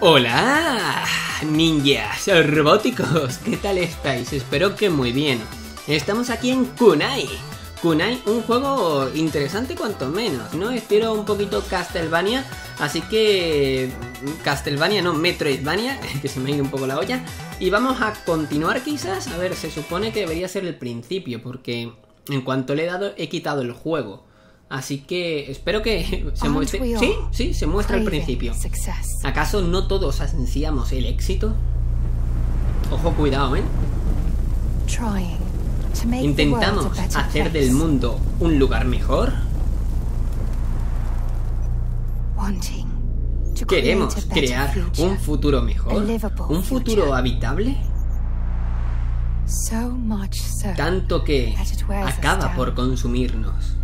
Hola, ninjas robóticos, ¿qué tal estáis? Espero que muy bien. Estamos aquí en Kunai. Kunai, un juego interesante cuanto menos, ¿no? Estilo un poquito Castlevania, así que... Castlevania, no, Metroidvania, que se me ha ido un poco la olla. Y vamos a continuar quizás, a ver, se supone que debería ser el principio, porque en cuanto le he dado, he quitado el juego. Así que espero que se muestre... Sí, se muestra al principio. ¿Acaso no todos ansiamos el éxito? Ojo, cuidado, ¿eh? ¿Intentamos hacer del mundo un lugar mejor? ¿Queremos crear un futuro mejor? ¿Un futuro habitable? Tanto que acaba por consumirnos.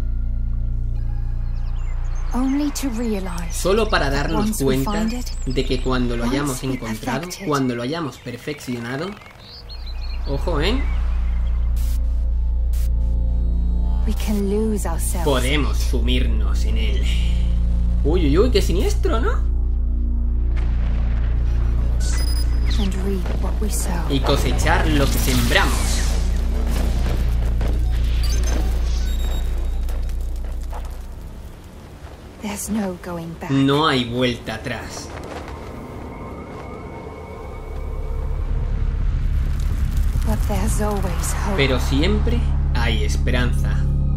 Solo para darnos cuenta de que cuando lo hayamos encontrado, cuando lo hayamos perfeccionado... Ojo, ¿eh? Podemos sumirnos en él. Uy, uy, uy, qué siniestro, ¿no? Y cosechar lo que sembramos. No hay vuelta atrás. Pero siempre hay esperanza.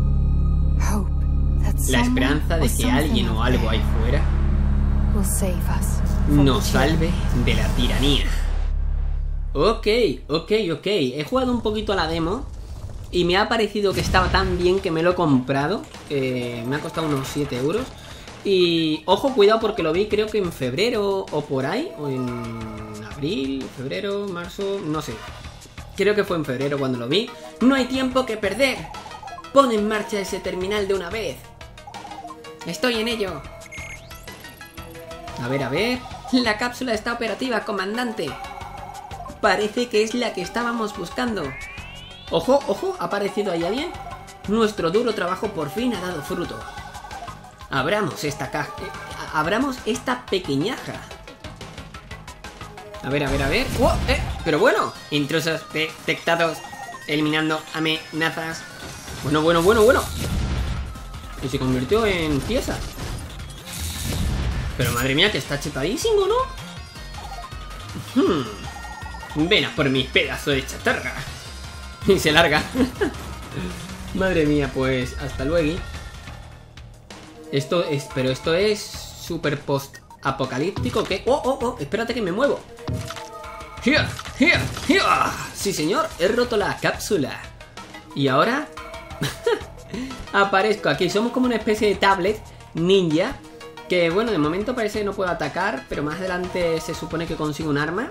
La esperanza de que alguien o algo ahí fuera nos salve de la tiranía. Ok. He jugado un poquito a la demo y me ha parecido que estaba tan bien que me lo he comprado. Me ha costado unos 7 euros. Y ojo, cuidado, porque lo vi creo que en febrero o por ahí, o en abril, febrero, marzo, no sé. Creo que fue en febrero cuando lo vi. No hay tiempo que perder. Pon en marcha ese terminal de una vez. Estoy en ello. A ver. La cápsula está operativa, comandante. Parece que es la que estábamos buscando. Ojo, ¿ha aparecido ahí alguien? Nuestro duro trabajo por fin ha dado fruto. Abramos esta caja. Abramos esta pequeñaja. A ver. ¡Oh! Pero bueno, intrusos detectados. Eliminando amenazas. Bueno. Y se convirtió en pieza. Pero madre mía, que está chetadísimo, ¿no? Ven a por mis pedazos de chatarra. Y se larga. Madre mía, pues hasta luego. Pero esto es super post apocalíptico. ¿Qué? Oh, espérate que me muevo. ¡Here! Sí, señor, he roto la cápsula. Y ahora aparezco aquí. Somos como una especie de tablet ninja. Que bueno, de momento parece que no puedo atacar, pero más adelante se supone que consigo un arma.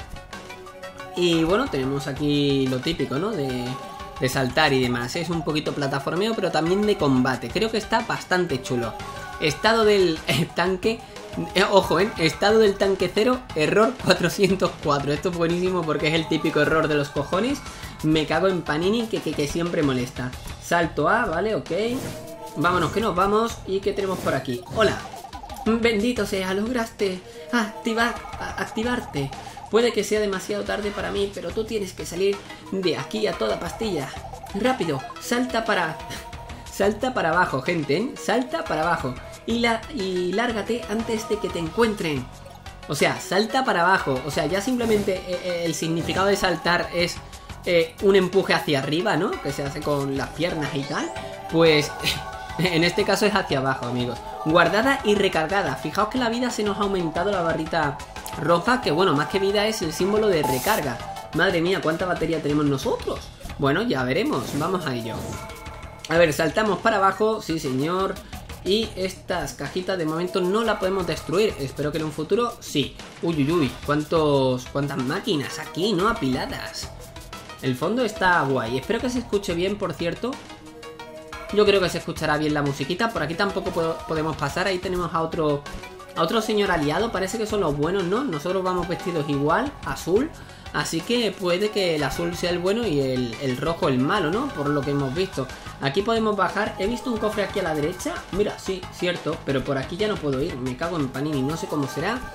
Y bueno, tenemos aquí lo típico, ¿no? De saltar y demás. Es un poquito plataformeo, pero también de combate. Creo que está bastante chulo. Estado del tanque... ojo, estado del tanque 0, error 404. Esto es buenísimo porque es el típico error de los cojones. Me cago en Panini que siempre molesta. Salto A, vale, ok. Vámonos que nos vamos. ¿Y qué tenemos por aquí? Hola. Bendito sea, lograste activarte. Puede que sea demasiado tarde para mí, pero tú tienes que salir de aquí a toda pastilla. Rápido, salta para abajo, gente, ¿eh? Salta para abajo. Y lárgate antes de que te encuentren. O sea, salta para abajo. O sea, ya simplemente el significado de saltar es un empuje hacia arriba, ¿no? Que se hace con las piernas y tal. Pues en este caso es hacia abajo, amigos. Guardada y recargada. Fijaos que la vida se nos ha aumentado, la barrita roja, que bueno, más que vida es el símbolo de recarga. Madre mía, ¿cuánta batería tenemos nosotros? Bueno, ya veremos, vamos a ello. A ver, saltamos para abajo, sí señor. Y estas cajitas de momento no las podemos destruir. Espero que en un futuro sí. Uy, cuántas máquinas aquí, ¿no? Apiladas. El fondo está guay. Espero que se escuche bien, por cierto. Yo creo que se escuchará bien la musiquita. Por aquí tampoco podemos pasar. Ahí tenemos a otro señor aliado. Parece que son los buenos, ¿no? Nosotros vamos vestidos igual, azul. Así que puede que el azul sea el bueno y el rojo el malo, ¿no? Por lo que hemos visto. Aquí podemos bajar. He visto un cofre aquí a la derecha. Mira, sí, cierto. Pero por aquí ya no puedo ir. Me cago en Panini. No sé cómo será.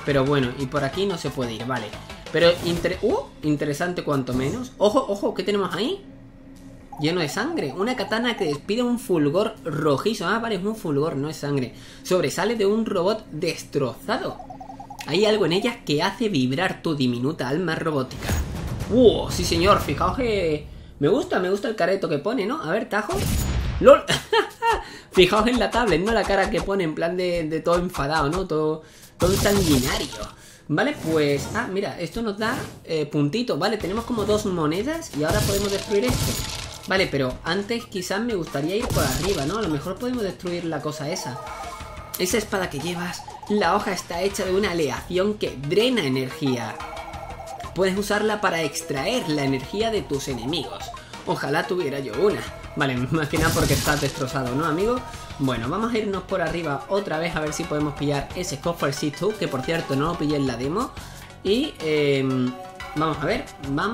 Pero bueno, y por aquí no se puede ir, vale. Pero interesante cuanto menos. Ojo, ojo, ¿qué tenemos ahí? Lleno de sangre. Una katana que despide un fulgor rojizo. Ah, vale, es un fulgor, no es sangre. Sobresale de un robot destrozado. Hay algo en ella que hace vibrar tu diminuta alma robótica. Sí señor, fijaos que... Me gusta el careto que pone, ¿no? A ver, tajo. ¡Lol! Fijaos en la tablet, ¿no? La cara que pone en plan de todo enfadado, ¿no? Todo sanguinario. Vale, pues... Ah, mira, esto nos da puntito. Vale, tenemos como 2 monedas y ahora podemos destruir esto. Vale, pero antes quizás me gustaría ir por arriba, ¿no? A lo mejor podemos destruir la cosa esa. Esa espada que llevas, la hoja está hecha de una aleación que drena energía. Puedes usarla para extraer la energía de tus enemigos. Ojalá tuviera yo una. Vale, más que nada porque estás destrozado, ¿no, amigo? Bueno, vamos a irnos por arriba otra vez a ver si podemos pillar ese cofrecito, que por cierto no lo pillé en la demo. Y vamos a ver.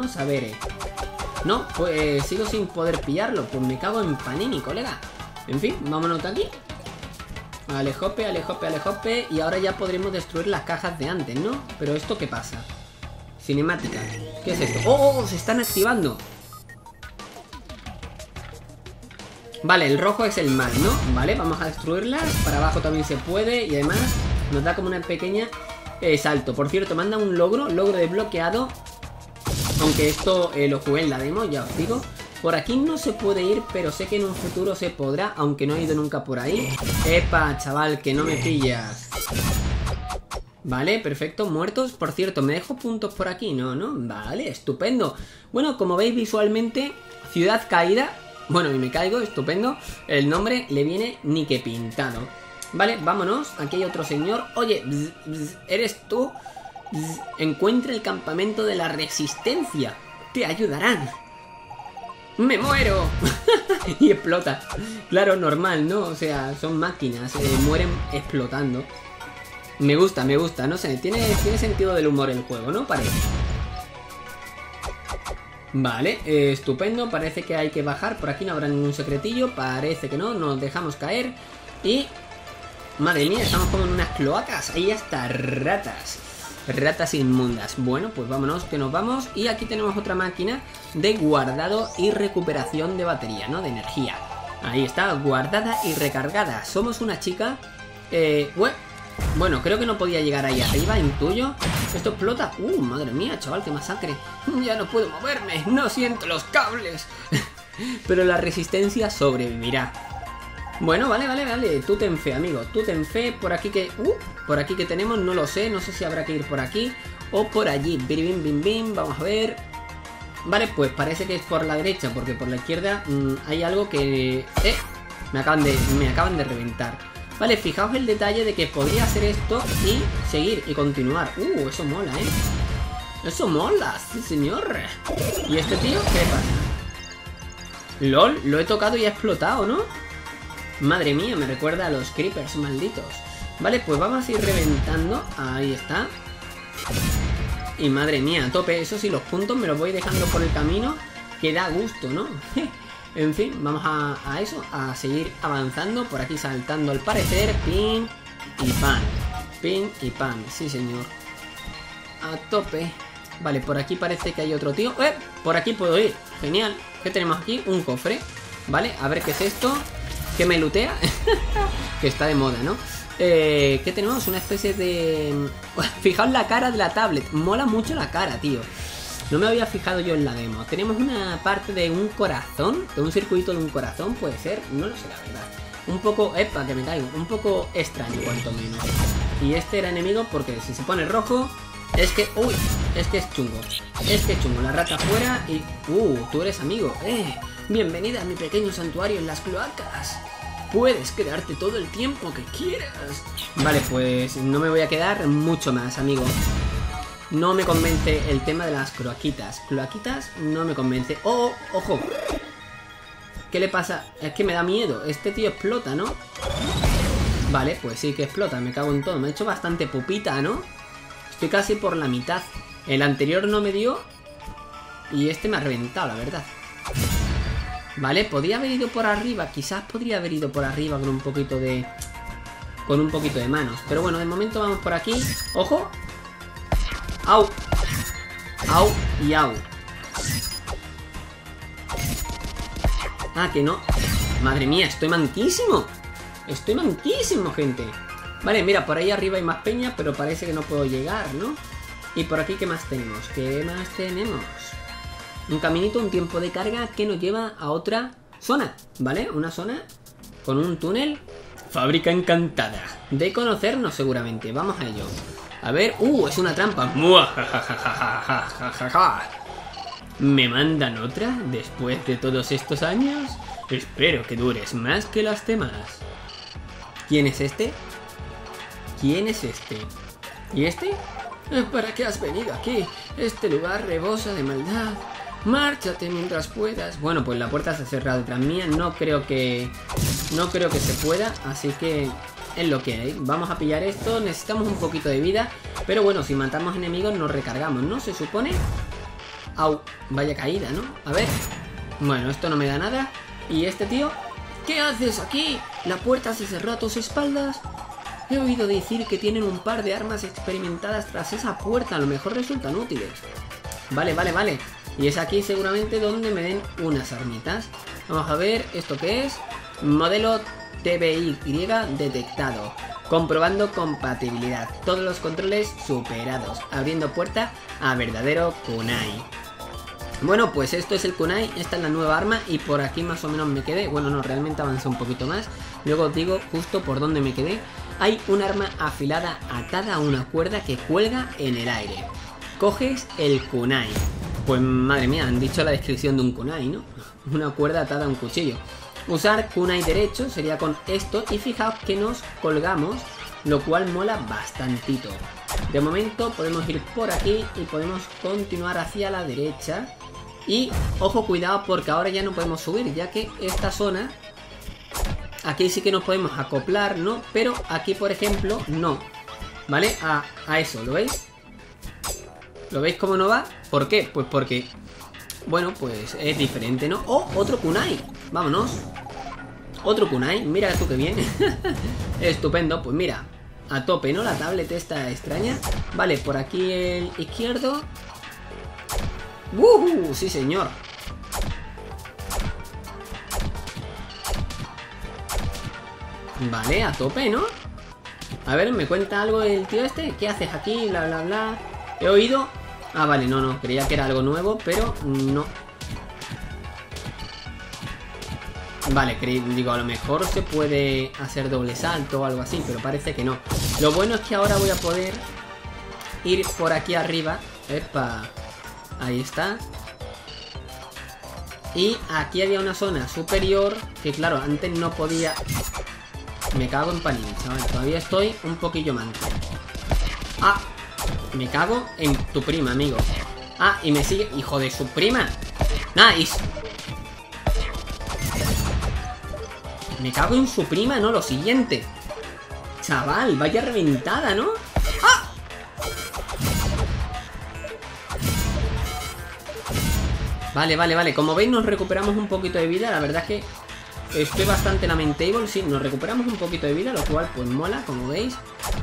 No, pues sigo sin poder pillarlo. Pues me cago en panini, colega. En fin, vámonos de aquí. Alejope, alejope, alejope. Y ahora ya podremos destruir las cajas de antes, ¿no? Pero ¿esto qué pasa? Cinemática. ¿Qué es esto? ¡Oh! Se están activando. Vale, el rojo es el mal, ¿no? Vale, vamos a destruirlas. Para abajo también se puede. Y además nos da como una pequeña salto. Por cierto, manda un logro desbloqueado. Aunque esto lo jugué en la demo, ya os digo. Por aquí no se puede ir, pero sé que en un futuro se podrá, aunque no he ido nunca por ahí. ¡Epa, chaval, que no me pillas! Vale, perfecto, muertos. Por cierto, ¿me dejo puntos por aquí? No, ¿no? Vale, estupendo. Bueno, como veis visualmente, Ciudad Caída. Bueno, y me caigo, estupendo. El nombre le viene ni que pintado. Vale, vámonos. Aquí hay otro señor. Oye, ¿eres tú? Encuentra el campamento de la resistencia. Te ayudarán. ¡Me muero! Y explota. Claro, normal, ¿no? O sea, son máquinas, mueren explotando. Me gusta, no sé, tiene sentido del humor el juego, ¿no? Parece. Vale, estupendo, parece que hay que bajar. Por aquí no habrá ningún secretillo, parece que no, nos dejamos caer. Y... madre mía, estamos como en unas cloacas. Ahí hasta ratas. Ratas inmundas. Bueno, pues vámonos, que nos vamos. Y aquí tenemos otra máquina de guardado y recuperación de batería, ¿no? De energía. Ahí está, guardada y recargada. Somos una chica... Bueno, creo que no podía llegar ahí arriba, intuyo. Esto explota. Madre mía, chaval, qué masacre. Ya no puedo moverme, no siento los cables. Pero la resistencia sobrevivirá. Bueno, vale. Tú ten fe, amigo. Tú ten fe. Por aquí que... por aquí que tenemos, no lo sé. No sé si habrá que ir por aquí o por allí. Bim, bim, bim. Vamos a ver. Vale, pues parece que es por la derecha, porque por la izquierda hay algo que... me acaban de reventar. Vale, fijaos el detalle de que podría hacer esto y seguir y continuar. Eso mola, Eso mola, sí señor. ¿Y este tío qué pasa? LOL, lo he tocado y ha explotado, ¿no? Madre mía, me recuerda a los creepers malditos. Vale, pues vamos a ir reventando. Ahí está. Y madre mía, a tope. Eso sí, los puntos me los voy dejando por el camino, que da gusto, ¿no? En fin, vamos a eso, a seguir avanzando. Por aquí saltando al parecer. Pin y pan. Pin y pan, sí señor. A tope. Vale, por aquí parece que hay otro tío. Por aquí puedo ir, genial. ¿Qué tenemos aquí? Un cofre. Vale, a ver qué es esto. ¿Qué me lootea? Que está de moda, ¿no? ¿Qué tenemos? Una especie de... Fijaos la cara de la tablet. Mola mucho la cara, tío. No me había fijado yo en la demo. Tenemos una parte de un corazón. De un circuito de un corazón, puede ser. No lo sé, la verdad. Un poco... ¡Epa! Que me caigo. Un poco extraño, cuanto menos. Y este era enemigo porque si se pone rojo... Es que... ¡Uy! Es que es chungo. Es que es chungo. La rata fuera y... tú eres amigo. Bienvenida a mi pequeño santuario en las cloacas. Puedes quedarte todo el tiempo que quieras. Vale, pues no me voy a quedar mucho más, amigo. No me convence el tema de las cloaquitas. Cloaquitas no me convence. ¡Oh! ¡Ojo! ¿Qué le pasa? Es que me da miedo. Este tío explota, ¿no? Vale, pues sí que explota. Me cago en todo. Me ha hecho bastante pupita, ¿no? Estoy casi por la mitad. El anterior no me dio. Y este me ha reventado, la verdad. Vale, podría haber ido por arriba. Quizás podría haber ido por arriba con un poquito de... manos. Pero bueno, de momento vamos por aquí. ¡Ojo! ¡Au! ¡Au! Y au. Ah, que no. Madre mía, estoy manquísimo. Estoy manquísimo, gente. Vale, mira, por ahí arriba hay más peña, pero parece que no puedo llegar, ¿no? Y por aquí, ¿qué más tenemos? ¿Qué más tenemos? Un caminito, un tiempo de carga que nos lleva a otra zona, ¿vale? Una zona con un túnel. Fábrica encantada. De conocernos seguramente. Vamos a ello. A ver... es una trampa. ¿Me mandan otra después de todos estos años? Espero que dures más que las demás. ¿Quién es este? ¿Quién es este? ¿Y este? ¿Para qué has venido aquí? Este lugar rebosa de maldad. Márchate mientras puedas. Bueno, pues la puerta se ha cerrado detrás mía. No creo que se pueda. Así que es lo que hay. Vamos a pillar esto. Necesitamos un poquito de vida. Pero bueno, si matamos enemigos nos recargamos, ¿no? Se supone. Au, vaya caída, ¿no? A ver. Bueno, esto no me da nada. ¿Y este tío? ¿Qué haces aquí? ¿La puerta se cerró a tus espaldas? He oído decir que tienen un par de armas experimentadas tras esa puerta. A lo mejor resultan útiles. Vale, vale, vale. Y es aquí seguramente donde me den unas armitas. Vamos a ver, ¿esto qué es? Modelo TBY detectado. Comprobando compatibilidad. Todos los controles superados. Abriendo puerta a verdadero kunai. Bueno, pues esto es el kunai. Esta es la nueva arma. Y por aquí más o menos me quedé. Bueno, no, realmente avancé un poquito más. Luego os digo justo por dónde me quedé. Hay un arma afilada atada a una cuerda que cuelga en el aire. Coges el kunai. Pues madre mía, han dicho la descripción de un kunai, ¿no? Una cuerda atada a un cuchillo. Usar kunai derecho sería con esto. Y fijaos que nos colgamos, lo cual mola bastantito. De momento podemos ir por aquí y podemos continuar hacia la derecha. Y ojo, cuidado, porque ahora ya no podemos subir, ya que esta zona... Aquí sí que nos podemos acoplar, ¿no? Pero aquí, por ejemplo, no. ¿Vale? A eso, ¿lo veis? ¿Lo veis cómo no va? ¿Por qué? Pues porque... Bueno, pues es diferente, ¿no? ¡Oh! Otro kunai. Vámonos. Otro kunai. Mira tú que bien. Estupendo. Pues mira, a tope, ¿no? La tablet esta extraña. Vale, por aquí el izquierdo. Sí, señor. Vale, a tope, ¿no? A ver, ¿me cuenta algo el tío este? ¿Qué haces aquí? Bla, bla, bla. He oído... Ah, vale, no, creía que era algo nuevo, pero no. Vale, digo, a lo mejor se puede hacer doble salto o algo así, pero parece que no. Lo bueno es que ahora voy a poder ir por aquí arriba. Epa, ahí está. Y aquí había una zona superior que, claro, antes no podía... Me cago en panín, chaval. Todavía estoy un poquillo manco. Ah, me cago en tu prima, amigo. Ah, y me sigue... Hijo de su prima. Nice. Me cago en su prima, ¿no? Lo siguiente. Chaval, vaya reventada, ¿no? ¡Ah! Vale, vale, vale. Como veis nos recuperamos un poquito de vida. La verdad es que estoy bastante lamentable. Sí, nos recuperamos un poquito de vida, lo cual pues mola, como veis.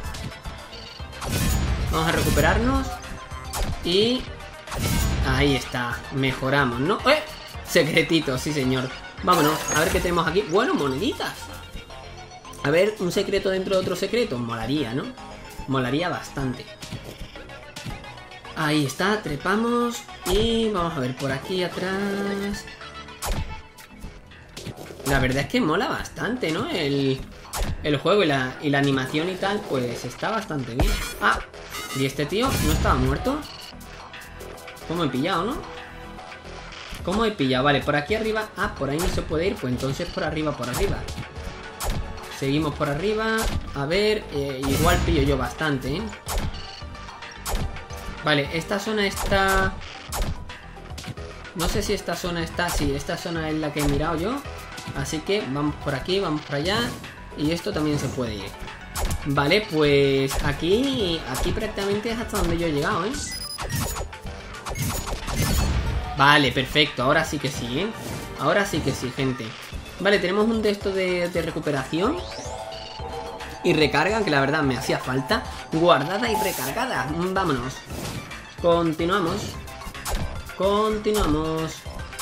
Vamos a recuperarnos. Y... ahí está. Mejoramos, ¿no? ¡Eh! Secretito, sí señor. Vámonos, a ver qué tenemos aquí. Bueno, moneditas. A ver, un secreto dentro de otro secreto. Molaría, ¿no? Molaría bastante. Ahí está, trepamos. Y vamos a ver por aquí atrás. La verdad es que mola bastante, ¿no? El juego y la animación y tal, pues está bastante bien. Ah, ¿y este tío no estaba muerto? ¿Cómo he pillado, no? ¿Cómo he pillado? Vale, por aquí arriba. Ah, por ahí no se puede ir. Pues entonces por arriba, por arriba. Seguimos por arriba. A ver, igual pillo yo bastante, ¿eh? Vale, esta zona está... No sé si esta zona está... Sí, esta zona es la que he mirado yo. Así que vamos por aquí, vamos por allá. Y esto también se puede ir. Vale, pues aquí prácticamente es hasta donde yo he llegado, ¿eh? Vale, perfecto, ahora sí que sí, ¿eh? Ahora sí que sí, gente. Vale, tenemos un de estos de recuperación y recarga, que la verdad me hacía falta. Guardada y recargada, vámonos. Continuamos. Continuamos.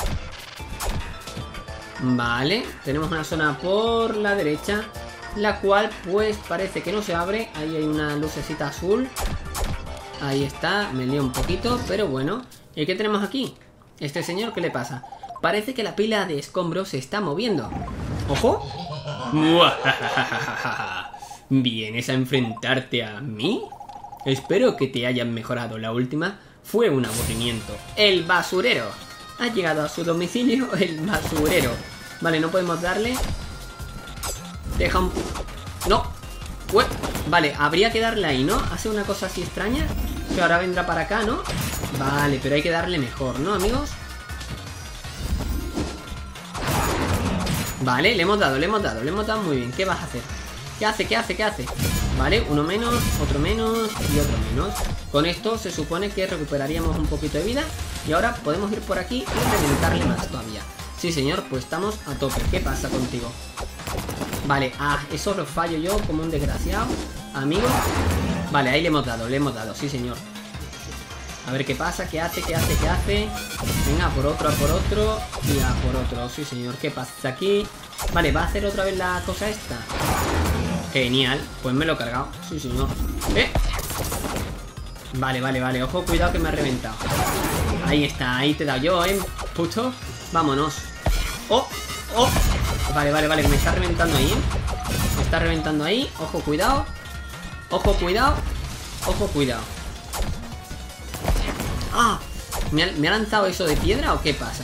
Vale, tenemos una zona por la derecha, la cual pues parece que no se abre. Ahí hay una lucecita azul. Ahí está, me lío un poquito, pero bueno. ¿Y qué tenemos aquí? Este señor, ¿qué le pasa? Parece que la pila de escombros se está moviendo. ¡Ojo! ¿Vienes a enfrentarte a mí? Espero que te hayan mejorado. La última fue un aburrimiento. ¡El basurero! Ha llegado a su domicilio el basurero. Vale, no podemos darle. Deja un... No. Vale, habría que darle ahí, ¿no? Hace una cosa así extraña. Que ahora vendrá para acá, ¿no? Vale, pero hay que darle mejor, ¿no, amigos? Vale, le hemos dado muy bien. ¿Qué vas a hacer? ¿Qué hace? ¿Qué hace? ¿Qué hace? Vale, uno menos, otro menos y otro menos. Con esto se supone que recuperaríamos un poquito de vida. Y ahora podemos ir por aquí y reventarle más todavía. Sí, señor, pues estamos a tope. ¿Qué pasa contigo? Vale, eso lo fallo yo como un desgraciado, amigo. Vale, ahí le hemos dado, sí, señor. A ver qué pasa, qué hace. Venga, a por otro y a por otro, sí, señor. ¿Qué pasa aquí? Vale, va a hacer otra vez la cosa esta. Genial, pues me lo he cargado, sí, señor. Vale, ojo, cuidado que me ha reventado. Ahí está, ahí te he dado yo, puto. Vámonos. Oh. Vale, que me está reventando ahí, Me está reventando ahí, ojo, cuidado. Ojo, cuidado. ¡Ah! ¿Me ha lanzado eso de piedra o qué pasa?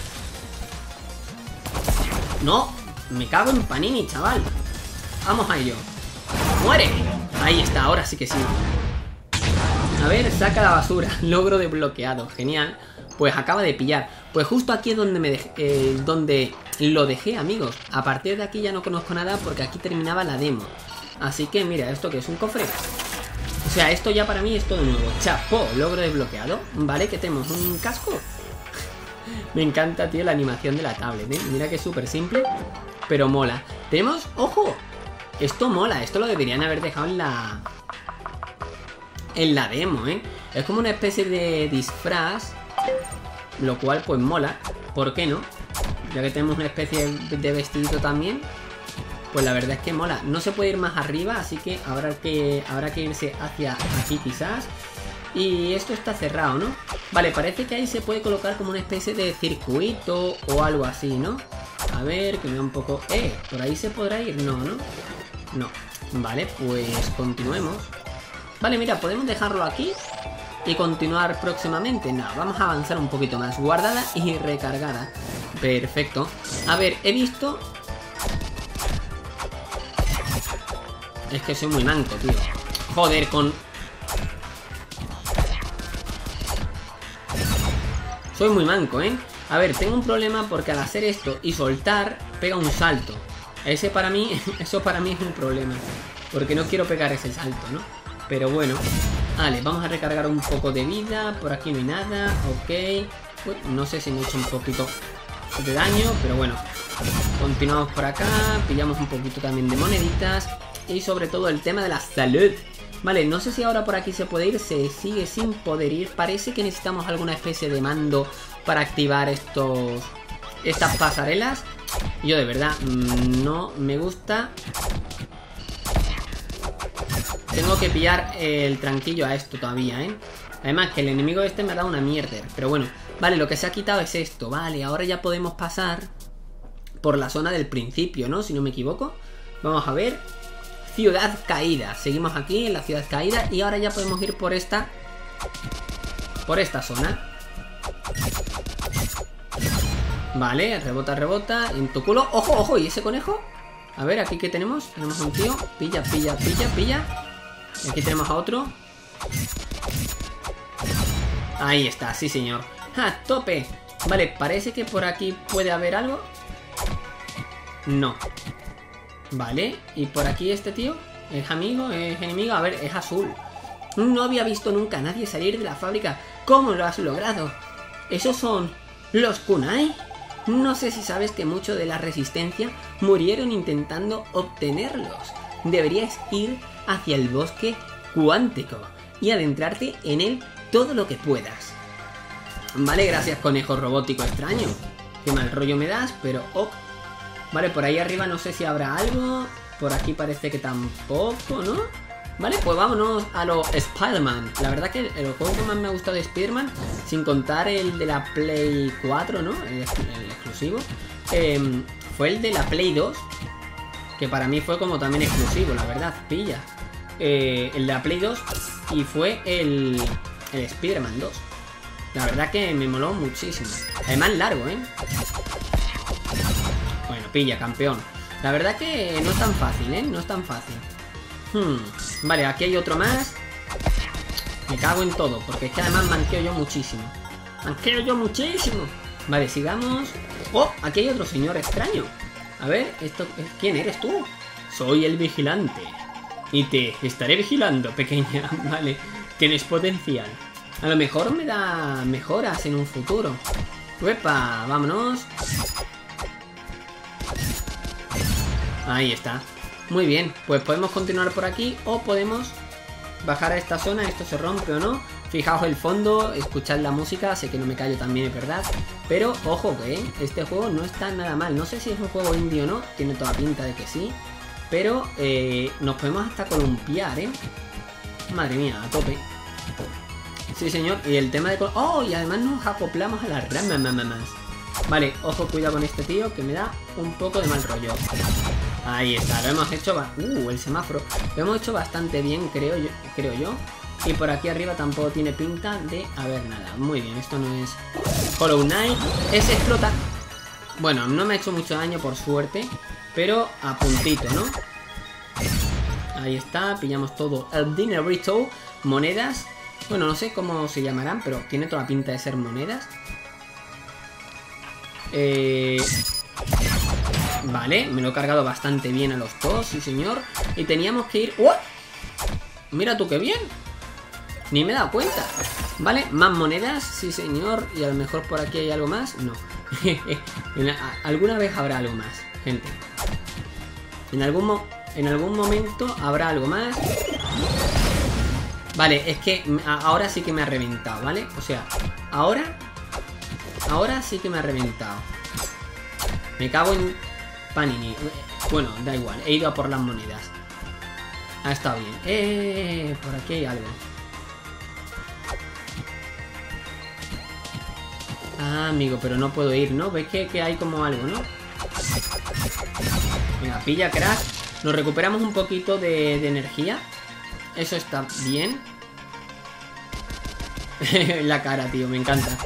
No, me cago en Panini, chaval. Vamos a ello. ¡Muere! Ahí está, ahora sí que sí. A ver, saca la basura. Logro desbloqueado, genial. Pues acaba de pillar. Pues justo aquí es donde donde lo dejé, amigos. A partir de aquí ya no conozco nada porque aquí terminaba la demo. Así que mira, ¿esto qué es? ¿Un cofre? O sea, esto ya para mí es todo nuevo. Chapó, logro desbloqueado. Vale, ¿qué tenemos? ¿Un casco? Me encanta, tío, la animación de la tablet, ¿eh? Mira que es súper simple, pero mola. Tenemos... ¡Ojo! Esto mola, esto lo deberían haber dejado en la demo, ¿eh? Es como una especie de disfraz, lo cual pues mola. ¿Por qué no? Ya que tenemos una especie de vestidito también, pues la verdad es que mola. No se puede ir más arriba, así que habrá que irse hacia aquí quizás. Y esto está cerrado, ¿no? Vale, parece que ahí se puede colocar como una especie de circuito o algo así, ¿no? A ver, que me da un poco... ¿por ahí se podrá ir? No, ¿no? No. Vale, pues continuemos. Vale, mira, podemos dejarlo aquí y continuar próximamente. No, vamos a avanzar un poquito más. Guardada y recargada. Perfecto. A ver, he visto... Es que soy muy manco, tío. Joder, Soy muy manco, ¿eh? A ver, tengo un problema porque al hacer esto y soltar, pega un salto. Eso para mí es un problema. Porque no quiero pegar ese salto, ¿no? Pero bueno. Vale, vamos a recargar un poco de vida. Por aquí no hay nada, ok. Uy, no sé si me he hecho un poquito de daño, pero bueno. Continuamos por acá, pillamos un poquito también de moneditas. Y sobre todo el tema de la salud. Vale, no sé si ahora por aquí se puede ir. Se sigue sin poder ir. Parece que necesitamos alguna especie de mando para activar estas pasarelas. Yo de verdad no me gusta. Tengo que pillar el tranquillo a esto todavía, ¿eh? Además que el enemigo este me ha dado una mierda. Pero bueno, vale, lo que se ha quitado es esto. Vale, ahora ya podemos pasar por la zona del principio, ¿no? Si no me equivoco. Vamos a ver. Ciudad caída. Seguimos aquí en la ciudad caída. Y ahora ya podemos ir por esta zona. Vale, rebota en tu culo. ¡Ojo, ojo! ¿Y ese conejo? A ver, aquí ¿qué tenemos? Tenemos un tío. Pilla. Y aquí tenemos a otro. Ahí está, sí señor. ¡Ja, tope! Vale, parece que por aquí puede haber algo. No. Vale, y por aquí este tío. ¿Es amigo? ¿Es enemigo? A ver, es azul. No había visto nunca a nadie salir de la fábrica. ¿Cómo lo has logrado? ¿Esos son los kunai? No sé si sabes que mucho de la resistencia murieron intentando obtenerlos. Deberías ir hacia el bosque cuántico y adentrarte en él todo lo que puedas. Vale, gracias conejo robótico extraño. Qué mal rollo me das, pero ok. Vale, por ahí arriba no sé si habrá algo. Por aquí parece que tampoco, ¿no? Vale, pues vámonos a los Spider-Man. La verdad que el juego que más me ha gustado de Spider-Man, sin contar el de la Play 4, ¿no? El exclusivo, fue el de la Play 2, que para mí fue como también exclusivo, la verdad, pilla. El de la Play 2 y fue el Spider-Man 2. La verdad que me moló muchísimo. Además largo, ¿eh? Bueno, pilla, campeón. La verdad que no es tan fácil, ¿eh? No es tan fácil. Vale, aquí hay otro más. Me cago en todo, porque es que además manqueo yo muchísimo. Manqueo yo muchísimo. Vale, sigamos. ¡Oh! Aquí hay otro señor extraño. A ver, ¿quién eres tú? Soy el vigilante. Y te estaré vigilando, pequeña. Vale, tienes potencial. A lo mejor me da mejoras en un futuro. ¡Uepa! Vámonos. Ahí está. Muy bien, pues podemos continuar por aquí o podemos bajar a esta zona. Esto se rompe o no. Fijaos el fondo, escuchad la música. Sé que no me callo también, es verdad. Pero ojo que este juego no está nada mal. No sé si es un juego indie o no. Tiene toda pinta de que sí. Pero nos podemos hasta columpiar, ¿eh? Madre mía, a tope. Sí, señor. Y el tema de... ¡Oh! Y además nos acoplamos a las ramas. Vale, ojo, cuidado con este tío que me da un poco de mal rollo. Ahí está, lo hemos hecho... el semáforo. Lo hemos hecho bastante bien, creo yo. Y por aquí arriba tampoco tiene pinta de haber nada. Muy bien, esto no es Hollow Knight. Ese explota. Bueno, no me ha hecho mucho daño por suerte, pero a puntito, ¿no? Ahí está, pillamos todo el dinerito. Monedas. Bueno, no sé cómo se llamarán, pero tiene toda pinta de ser monedas. Vale, me lo he cargado bastante bien a los dos, sí señor. Y teníamos que ir... ¡Oh! Mira tú qué bien. Ni me he dado cuenta. Vale, más monedas, sí señor. Y a lo mejor por aquí hay algo más. No. Alguna vez habrá algo más, gente. En algún momento habrá algo más. Vale, es que ahora sí que me ha reventado, ¿vale? O sea, ahora sí que me ha reventado. Me cago en Panini. Bueno, da igual, he ido a por las monedas. Ha estado bien. Por aquí hay algo. Ah, amigo, pero no puedo ir, ¿no? ¿Ves que hay como algo, no? Venga, pilla, crack. Nos recuperamos un poquito de energía. Eso está bien. La cara, tío, me encanta.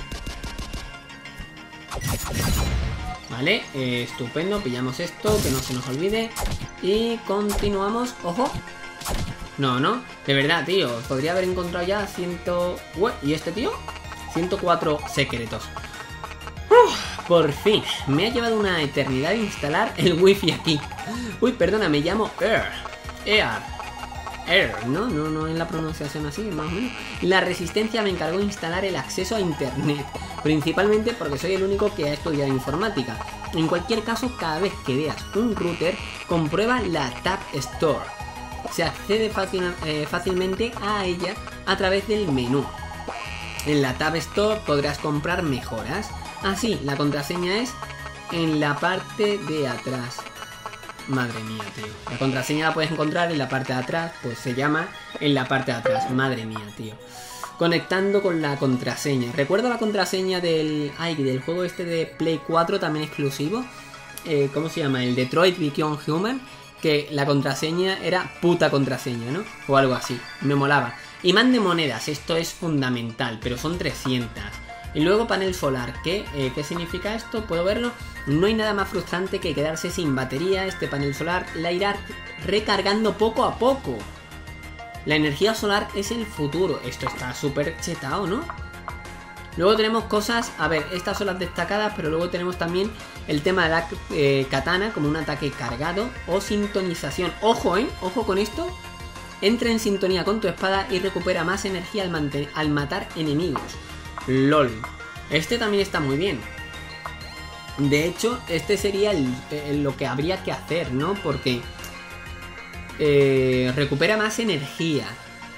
Vale, estupendo. Pillamos esto, que no se nos olvide. Y continuamos. ¡Ojo! No, no, de verdad, tío. Podría haber encontrado ya 100... ¿Y este tío? 104 secretos. Por fin, me ha llevado una eternidad instalar el wifi aquí. Uy, perdona, me llamo no es la pronunciación así, más o menos. La Resistencia me encargó de instalar el acceso a internet, principalmente porque soy el único que ha estudiado informática. En cualquier caso, cada vez que veas un router, comprueba la Tab Store. Se accede fácilmente a ella a través del menú. En la Tab Store podrás comprar mejoras. Así, la contraseña es en la parte de atrás. Madre mía, tío. La contraseña la puedes encontrar en la parte de atrás. Pues se llama en la parte de atrás. Madre mía, tío. Conectando con la contraseña. Recuerdo la contraseña del juego este de Play 4, también exclusivo. ¿Cómo se llama? El Detroit Become Human. Que la contraseña era puta contraseña, ¿no? O algo así. Me molaba. Imán de monedas. Esto es fundamental. Pero son 300. Y luego panel solar. ¿Qué significa esto? ¿Puedo verlo? No hay nada más frustrante que quedarse sin batería. Este panel solar la irá recargando poco a poco. La energía solar es el futuro. Esto está súper chetado, ¿no? Luego tenemos cosas... A ver, estas son las destacadas, pero luego tenemos también el tema de la katana como un ataque cargado o sintonización. ¡Ojo, Ojo con esto. Entra en sintonía con tu espada y recupera más energía al matar enemigos. LOL. Este también está muy bien. De hecho, este sería lo que habría que hacer, ¿no? Porque recupera más energía.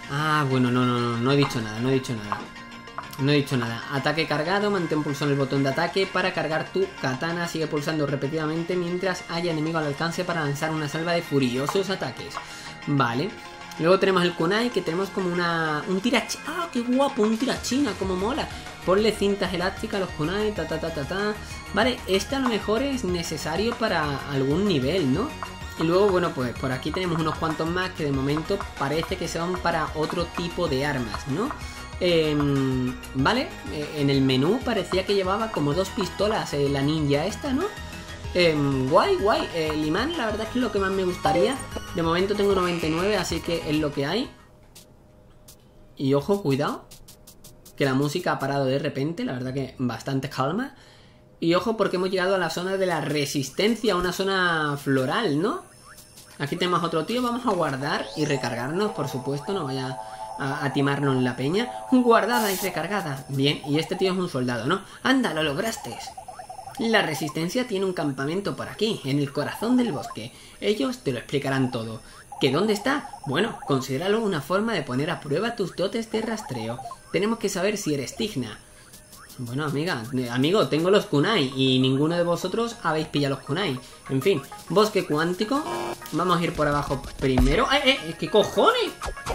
Ah, bueno, no he dicho nada, no he dicho nada. No he dicho nada. Ataque cargado, mantén pulsado el botón de ataque para cargar tu katana. Sigue pulsando repetidamente mientras haya enemigo al alcance para lanzar una salva de furiosos ataques. Vale. Luego tenemos el kunai, que tenemos como un tirachina. ¡Ah, qué guapo! Un tirachina, como mola. Ponle cintas elásticas a los kunai, Vale, este a lo mejor es necesario para algún nivel, ¿no? Y luego, bueno, pues por aquí tenemos unos cuantos más que de momento parece que son para otro tipo de armas, ¿no? Vale, en el menú parecía que llevaba como 2 pistolas la ninja esta, ¿no? Guay. El imán, la verdad es que es lo que más me gustaría. De momento tengo 99, así que es lo que hay. Y ojo, cuidado, que la música ha parado de repente, la verdad que bastante calma. Y ojo porque hemos llegado a la zona de la resistencia, una zona floral, ¿no? Aquí tenemos otro tío, vamos a guardar y recargarnos, por supuesto, no vaya a timarnos la peña. Guardada y recargada. Bien, y este tío es un soldado, ¿no? ¡Anda, lo lograste! La resistencia tiene un campamento por aquí, en el corazón del bosque. Ellos te lo explicarán todo. ¿Que dónde está? Bueno, considéralo una forma de poner a prueba tus dotes de rastreo. Tenemos que saber si eres digna. Bueno, amigo, tengo los kunai y ninguno de vosotros habéis pillado los kunai. En fin, bosque cuántico. Vamos a ir por abajo primero. ¿Qué cojones?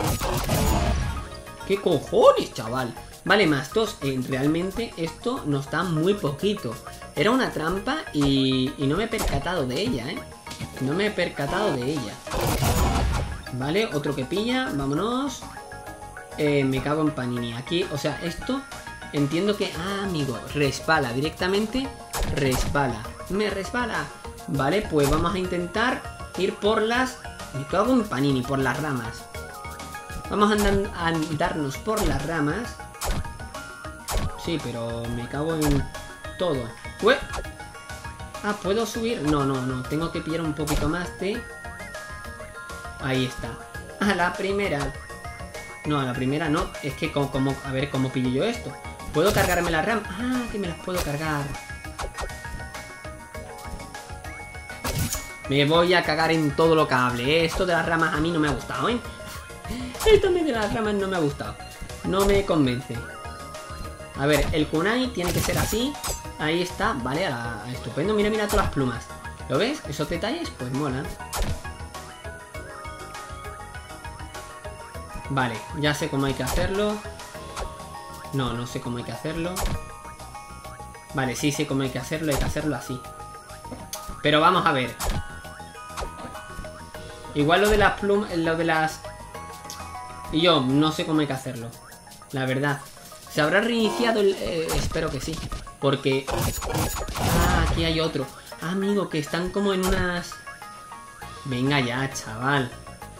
¿Qué cojones, chaval? Vale, más 2. Realmente esto nos da muy poquito. Era una trampa y no me he percatado de ella, ¿eh? No me he percatado de ella. Vale, otro que pilla. Vámonos. Me cago en panini. Aquí, o sea, esto... Entiendo que... Ah, amigo, resbala. Directamente resbala. Me resbala. Vale, pues vamos a intentar ir por las... Me cago en panini, por las ramas. Vamos a andarnos por las ramas. Sí, pero me cago en todo. ¡Ué! Ah, ¿puedo subir? No. Tengo que pillar un poquito más de... Ahí está. A la primera. No, a la primera no. Es que como... A ver, ¿cómo pillo yo esto? ¿Puedo cargarme las ramas? Ah, que me las puedo cargar. Me voy a cagar en todo lo que hable. Esto de las ramas a mí no me ha gustado, ¿eh? Esto de las ramas no me ha gustado. No me convence. A ver, el kunai tiene que ser así. Ahí está, vale, estupendo. Mira todas las plumas. ¿Lo ves? Esos detalles, pues molan. Vale, ya sé cómo hay que hacerlo. No sé cómo hay que hacerlo. Vale, sí sé cómo hay que hacerlo así. Pero vamos a ver. Igual lo de las plumas, lo de las... Y yo no sé cómo hay que hacerlo, la verdad. ¿Se habrá reiniciado el...? Espero que sí. Porque... Ah, aquí hay otro. Ah, amigo, que están como en unas... Venga ya, chaval.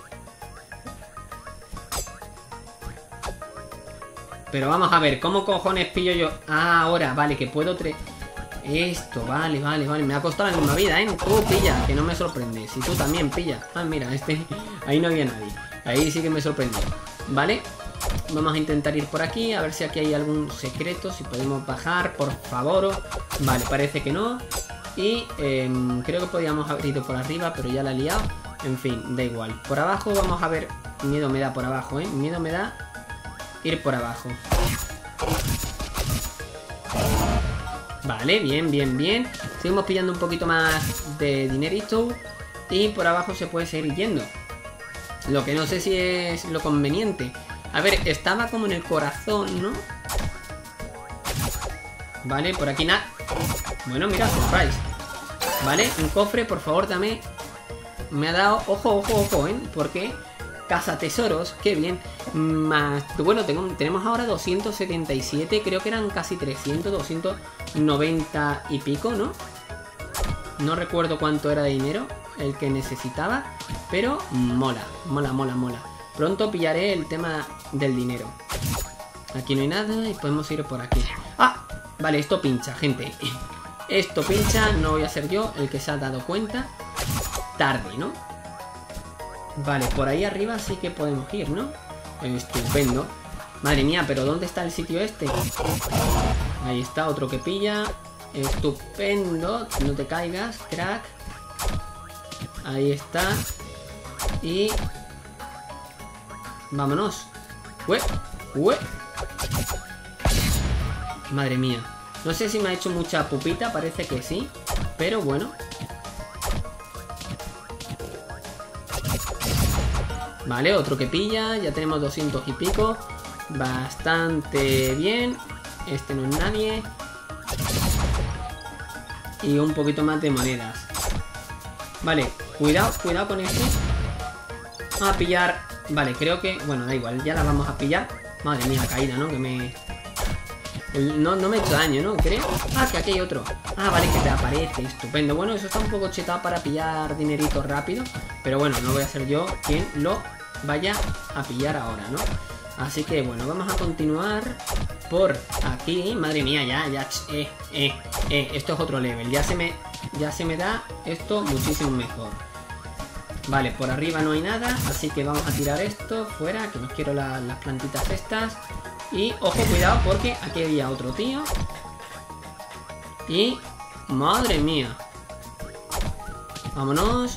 Pero vamos a ver, ¿cómo cojones pillo yo? Ah, ahora, vale, que puedo... Esto, vale. Me ha costado la misma vida, ¿eh? Tú pilla, que no me sorprende. Si tú también pilla. Ah, mira, ahí no había nadie. Ahí sí que me sorprendió. Vale, vamos a intentar ir por aquí. A ver si aquí hay algún secreto. Si podemos bajar, por favor. Vale, parece que no. Y creo que podíamos haber ido por arriba, pero ya la he liado. En fin, da igual. Por abajo vamos a ver. Miedo me da por abajo, ¿eh? Miedo me da ir por abajo. Vale, bien. Seguimos pillando un poquito más de dinerito. Y por abajo se puede seguir yendo. Lo que no sé si es lo conveniente. A ver, estaba como en el corazón, ¿no? Vale, por aquí nada. Bueno, mira, surprise. Vale, un cofre, por favor, dame. Me ha dado... Ojo, ¿eh? Porque... Cazatesoros, qué bien. Más... Bueno, tenemos ahora 277. Creo que eran casi 300, 290 y pico, ¿no? No recuerdo cuánto era de dinero el que necesitaba. Pero mola. Pronto pillaré el tema del dinero. Aquí no hay nada y podemos ir por aquí. ¡Ah! Vale, esto pincha, gente. Esto pincha, no voy a ser yo el que se ha dado cuenta. Tarde, ¿no? Vale, por ahí arriba sí que podemos ir, ¿no? Estupendo. Madre mía, pero ¿dónde está el sitio este? Ahí está, otro que pilla. Estupendo. No te caigas, crack. Ahí está. Y... vámonos. ¡Ue! Madre mía. No sé si me ha hecho mucha pupita, parece que sí. Pero bueno. Vale, otro que pilla. Ya tenemos 200 y pico. Bastante bien. Este no es nadie. Y un poquito más de monedas. Vale, cuidado con este. Vamos a pillar. Vale, creo que... Bueno, da igual, ya la vamos a pillar. Madre mía, caída, ¿no? Que me... No me he hecho daño, ¿no? Creo. Ah, que aquí hay otro. Ah, vale, que te aparece. Estupendo. Bueno, eso está un poco chetado para pillar dinerito rápido. Pero bueno, no voy a ser yo quien lo vaya a pillar ahora, ¿no? Así que bueno, vamos a continuar por aquí. Madre mía, ya. Esto es otro level. Ya se me da esto muchísimo mejor. Vale, por arriba no hay nada. Así que vamos a tirar esto fuera. Que no quiero las plantitas estas. Y ojo, cuidado, porque aquí había otro tío. Y... madre mía. Vámonos.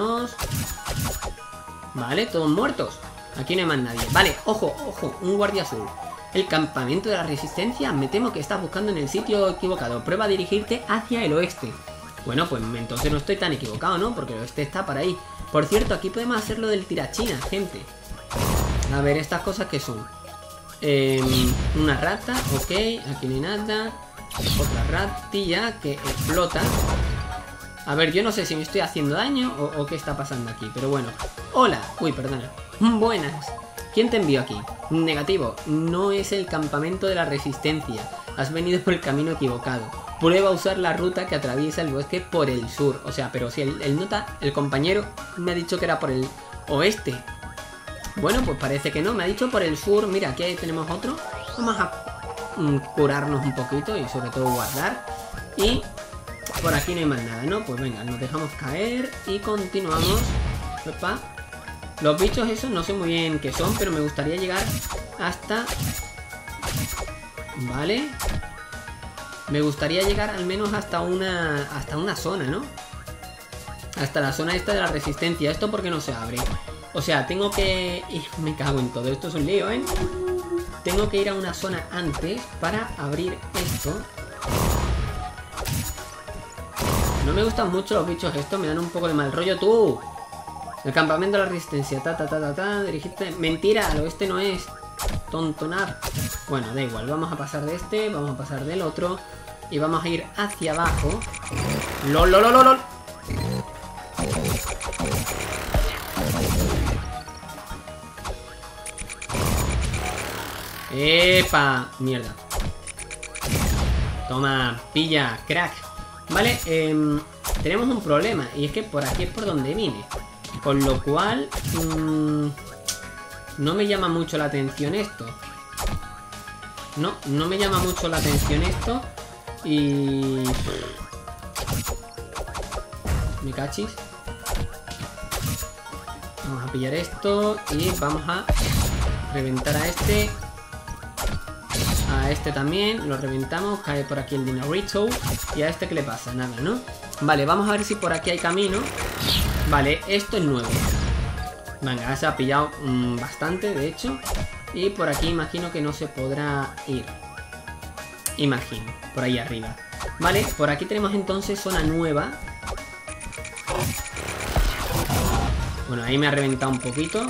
Vale, todos muertos. Aquí no hay más nadie. Vale, ojo, un guardia azul. El campamento de la resistencia. Me temo que estás buscando en el sitio equivocado. Prueba a dirigirte hacia el oeste. Bueno, pues entonces no estoy tan equivocado, ¿no? Porque el oeste está por ahí. Por cierto, aquí podemos hacer lo del tirachina, gente. A ver, estas cosas que son. Una rata, ok. Aquí no hay nada. Otra ratilla que explota. A ver, yo no sé si me estoy haciendo daño o qué está pasando aquí. Pero bueno. Hola. Uy, perdona. Buenas. ¿Quién te envió aquí? Negativo. No es el campamento de la resistencia. Has venido por el camino equivocado. Prueba a usar la ruta que atraviesa el bosque por el sur. O sea, pero si el compañero me ha dicho que era por el oeste. Bueno, pues parece que no. Me ha dicho por el sur. Mira, aquí tenemos otro. Vamos a curarnos un poquito y sobre todo guardar. Y por aquí no hay más nada, ¿no? Pues venga, nos dejamos caer y continuamos. Opa. Los bichos esos no sé muy bien qué son, pero me gustaría llegar hasta... Vale. Me gustaría llegar al menos hasta una zona, ¿no? Hasta la zona esta de la resistencia. ¿Esto por qué no se abre? O sea, tengo que... Me cago en todo. Esto es un lío, ¿eh? Tengo que ir a una zona antes para abrir esto. No me gustan mucho los bichos estos. Me dan un poco de mal rollo. ¡Tú! El campamento de la resistencia. Dirigiste... Mentira, al oeste no es. Tontonar. Bueno, da igual. Vamos a pasar de este. Vamos a pasar del otro. Y vamos a ir hacia abajo. ¡Lol! ¡Epa! Mierda. Toma, pilla, crack. Vale, tenemos un problema. Y es que por aquí es por donde vine. Con lo cual no me llama mucho la atención esto. No me llama mucho la atención esto. Y... me cachis. Vamos a pillar esto. Y vamos a reventar a este. A este también, lo reventamos. Cae por aquí el dinerito. Y a este, ¿qué le pasa? Nada, ¿no? Vale, vamos a ver si por aquí hay camino. Vale, esto es nuevo. Venga, se ha pillado bastante, de hecho. Y por aquí imagino que no se podrá ir. Imagino, por ahí arriba. Vale, por aquí tenemos entonces zona nueva. Bueno, ahí me ha reventado un poquito.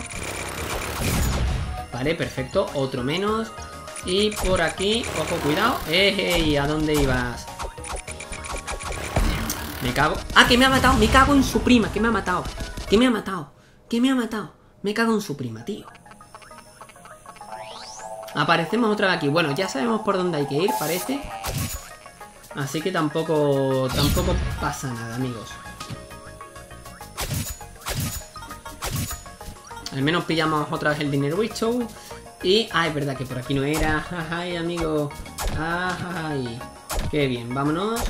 Vale, perfecto, otro menos. Y por aquí, ojo, cuidado. ¡Ey! ¿A dónde ibas? Me cago... ¡Ah, que me ha matado! Me cago en su prima, que me ha matado. Que me ha matado. Me cago en su prima, tío. Aparecemos otra vez aquí. Bueno, ya sabemos por dónde hay que ir, parece. Así que tampoco pasa nada, amigos. Al menos pillamos otra vez el dinero show. Y... ah, es verdad que por aquí no era. Ay, amigo. Ay. Qué bien. Vámonos.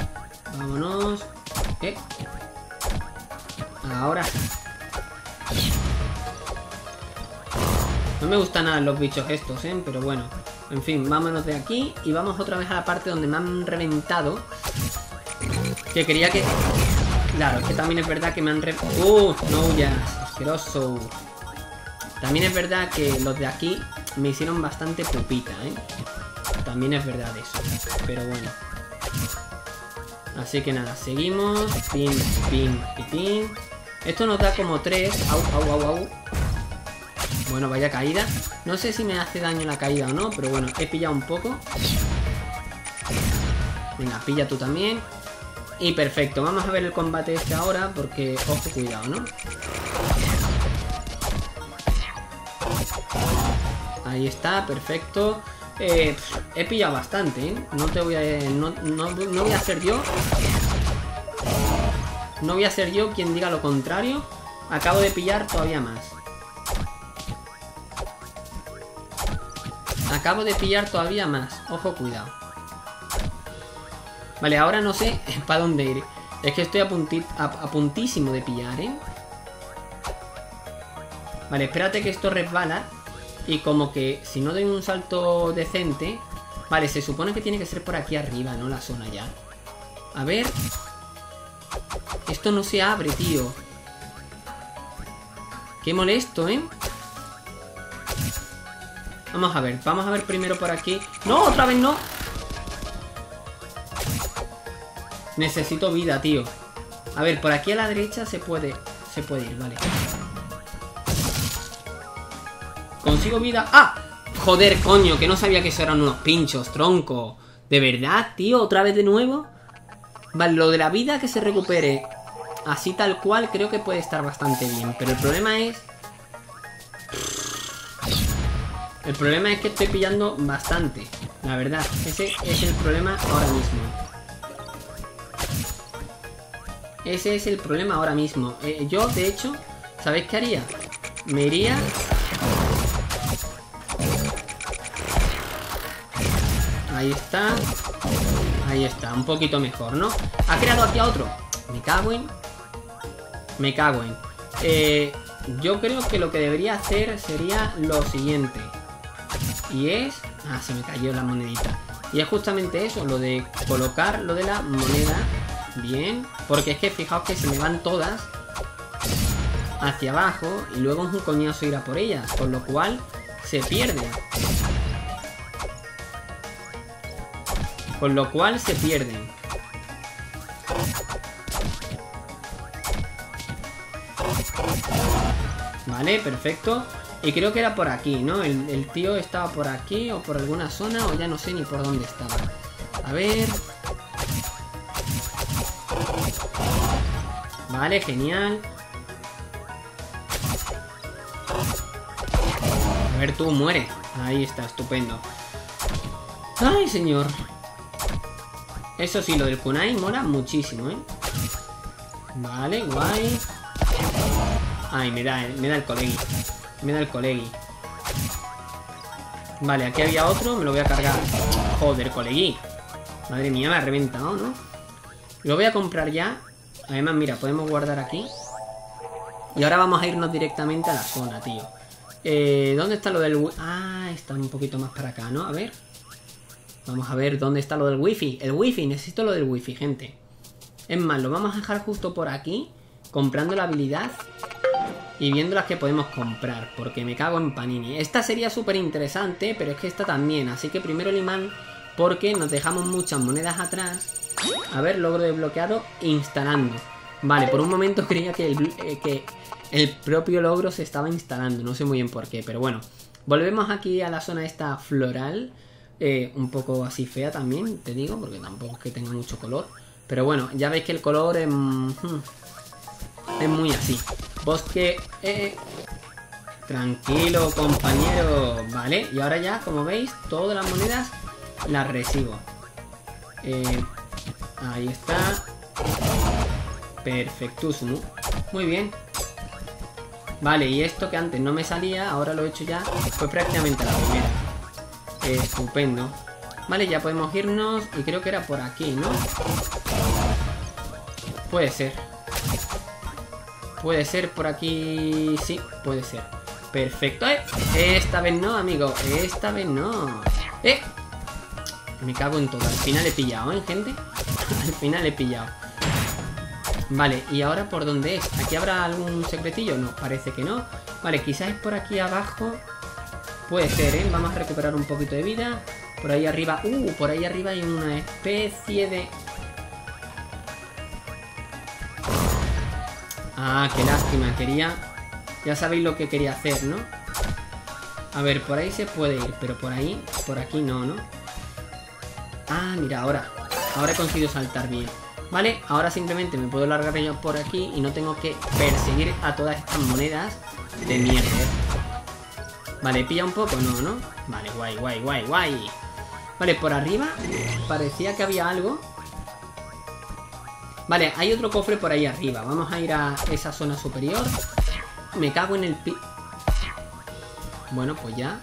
Ahora sí. No me gustan nada los bichos estos, pero bueno. En fin, vámonos de aquí. Y vamos otra vez a la parte donde me han reventado. Que quería que... claro, es que también es verdad que me han no huyas. Asqueroso. También es verdad que los de aquí me hicieron bastante pupita, ¿eh? También es verdad eso. Pero bueno. Así que nada, seguimos. Pin, pin y pin. Esto nos da como 3. Au, au, au, au. Bueno, vaya caída. No sé si me hace daño la caída o no, pero bueno, he pillado un poco. Venga, pilla tú también. Y perfecto, vamos a ver el combate este ahora, porque, ojo, cuidado, ¿no? Ahí está, perfecto. He pillado bastante, ¿eh? No te voy a... No voy a ser yo. No voy a ser yo quien diga lo contrario. Acabo de pillar todavía más. Acabo de pillar todavía más. Ojo, cuidado. Vale, ahora no sé para dónde ir. Es que estoy a puntísimo de pillar, ¿eh? Vale, espérate que esto resbala. Y como que si no doy un salto decente... Vale, se supone que tiene que ser por aquí arriba, ¿no? La zona ya. A ver... Esto no se abre, tío. Qué molesto, ¿eh? Vamos a ver primero por aquí. ¡No! ¡Otra vez no! Necesito vida, tío. A ver, por aquí a la derecha se puede ir, vale. Consigo vida. ¡Ah! Joder, coño, que no sabía que eso eran unos pinchos, tronco. ¿De verdad, tío? ¿Otra vez de nuevo? Vale, lo de la vida que se recupere así tal cual creo que puede estar bastante bien. Pero el problema es... El problema es que estoy pillando bastante. La verdad, ese es el problema ahora mismo. Ese es el problema ahora mismo. Yo, de hecho, ¿sabéis qué haría? Me iría... Ahí está. Ahí está, un poquito mejor, ¿no? Ha creado aquí a otro. Me cago en... Yo creo que lo que debería hacer sería lo siguiente. Y es... Ah, se me cayó la monedita. Y es justamente eso, lo de colocar lo de la moneda. Bien. Porque es que fijaos que se me van todas hacia abajo y luego es un coñazo ir a por ellas. Con lo cual se pierden. Con lo cual se pierden. Vale, perfecto. Y creo que era por aquí, ¿no? El tío estaba por aquí o por alguna zona o ya no sé ni por dónde estaba. A ver. Vale, genial. A ver, tú, muere. Ahí está, estupendo. Ay, señor. Eso sí, lo del kunai mola muchísimo, ¿eh? Vale, guay. Ay, me da el colegui. Me da el colegui. Vale, aquí había otro, me lo voy a cargar. Joder, colegui. Madre mía, me ha reventado, ¿no? Lo voy a comprar ya. Además, mira, podemos guardar aquí. Y ahora vamos a irnos directamente a la zona, tío. ¿Dónde está lo del... Ah, está un poquito más para acá, ¿no? A ver. Vamos a ver dónde está lo del wifi. El wifi, necesito lo del wifi, gente. Es más, lo vamos a dejar justo por aquí. Comprando la habilidad. Y viendo las que podemos comprar. Porque me cago en panini. Esta sería súper interesante, pero es que esta también. Así que primero el imán. Porque nos dejamos muchas monedas atrás. A ver, logro desbloqueado. Instalando. Vale, por un momento creía que el propio logro se estaba instalando. No sé muy bien por qué, pero bueno. Volvemos aquí a la zona esta floral. Un poco así fea también, te digo, porque tampoco es que tenga mucho color. Pero bueno, ya veis que el color es muy así. Bosque... Tranquilo, compañero. Vale, y ahora ya, como veis, todas las monedas las recibo. Ahí está. Perfectísimo. Muy bien. Vale, y esto que antes no me salía, ahora lo he hecho ya. Fue prácticamente la primera. Estupendo. Vale, ya podemos irnos. Y creo que era por aquí, ¿no? Puede ser. Puede ser por aquí. Sí, puede ser. Perfecto. Esta vez no, amigo. Esta vez no. Me cago en todo. Al final he pillado, ¿eh, gente? Al final he pillado. Vale, ¿y ahora por dónde es? ¿Aquí habrá algún secretillo? No, parece que no. Vale, quizás es por aquí abajo. Puede ser, ¿eh? Vamos a recuperar un poquito de vida. Por ahí arriba... por ahí arriba hay una especie de... Ah, qué lástima. Quería... Ya sabéis lo que quería hacer, ¿no? A ver, por ahí se puede ir, pero por ahí... Por aquí no, ¿no? Ah, mira, ahora he conseguido saltar bien. Vale, ahora simplemente me puedo largar yo por aquí y no tengo que perseguir a todas estas monedas de mierda. Vale, pilla un poco, ¿no? Vale, guay. Vale, por arriba parecía que había algo. Vale, hay otro cofre por ahí arriba. Vamos a ir a esa zona superior. Me cago en el Bueno, pues ya.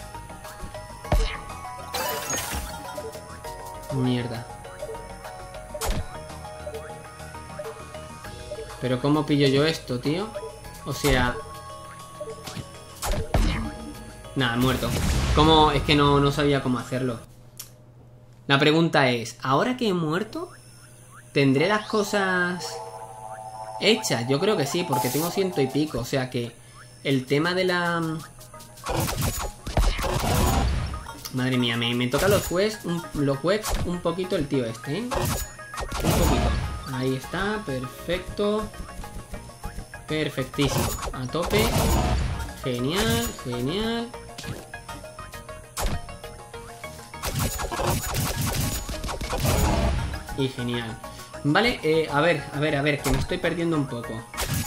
Mierda. Pero ¿cómo pillo yo esto, tío? O sea... Nada, muerto. ¿Cómo? Es que no sabía cómo hacerlo. La pregunta es, ¿ahora que he muerto? ¿Tendré las cosas hechas? Yo creo que sí, porque tengo 100 y pico. O sea que el tema de la... Madre mía, me toca los jueces un poquito el tío este, ¿eh? Un poquito. Ahí está, perfecto. Perfectísimo. A tope. Genial. Y genial. Vale, a ver, que me estoy perdiendo un poco.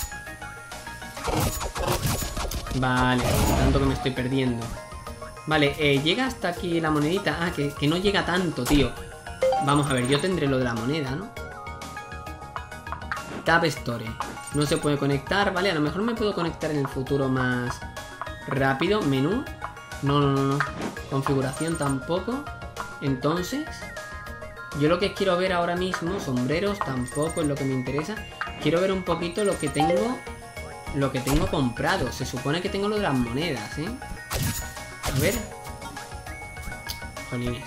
Vale, tanto que me estoy perdiendo. Vale, llega hasta aquí la monedita. Ah, que no llega tanto, tío. Vamos a ver, yo tendré lo de la moneda, ¿no? Tab Store. No se puede conectar, ¿vale? A lo mejor me puedo conectar en el futuro más rápido. Menú. No. Configuración tampoco. Entonces, yo lo que quiero ver ahora mismo, sombreros tampoco es lo que me interesa. Quiero ver un poquito lo que tengo comprado. Se supone que tengo lo de las monedas, ¿eh? A ver. Jolines.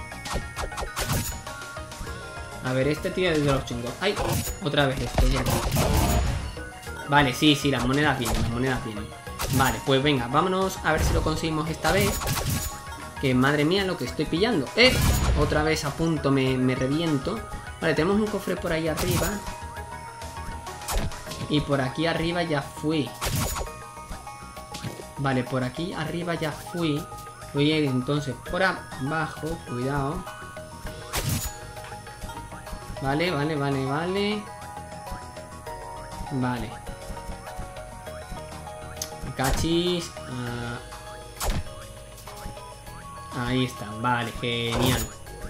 A ver, este tío es de los chungos. ¡Ay! Otra vez esto, ya. Vale, sí, las monedas vienen, Vale, pues venga, vámonos a ver si lo conseguimos esta vez. Que madre mía lo que estoy pillando. Otra vez a punto me reviento. Vale, tenemos un cofre por ahí arriba. Y por aquí arriba ya fui. Vale, por aquí arriba ya fui. Voy a ir entonces por abajo. Cuidado. Vale. Vale. Cachis. Ahí está. Vale, genial.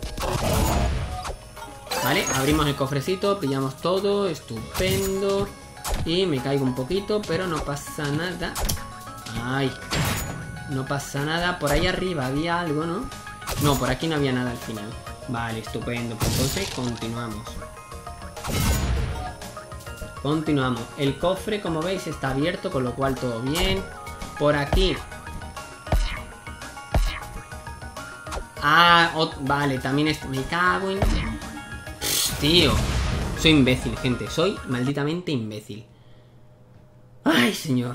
Vale, abrimos el cofrecito. Pillamos todo. Estupendo. Y me caigo un poquito, pero no pasa nada. Ay. No pasa nada. Por ahí arriba había algo, ¿no? No, por aquí no había nada al final. Vale, estupendo. Pues entonces continuamos. El cofre, como veis, está abierto, con lo cual todo bien. Por aquí. Vale, también me cago en... Tío. Soy imbécil, gente. Soy malditamente imbécil. Ay, señor.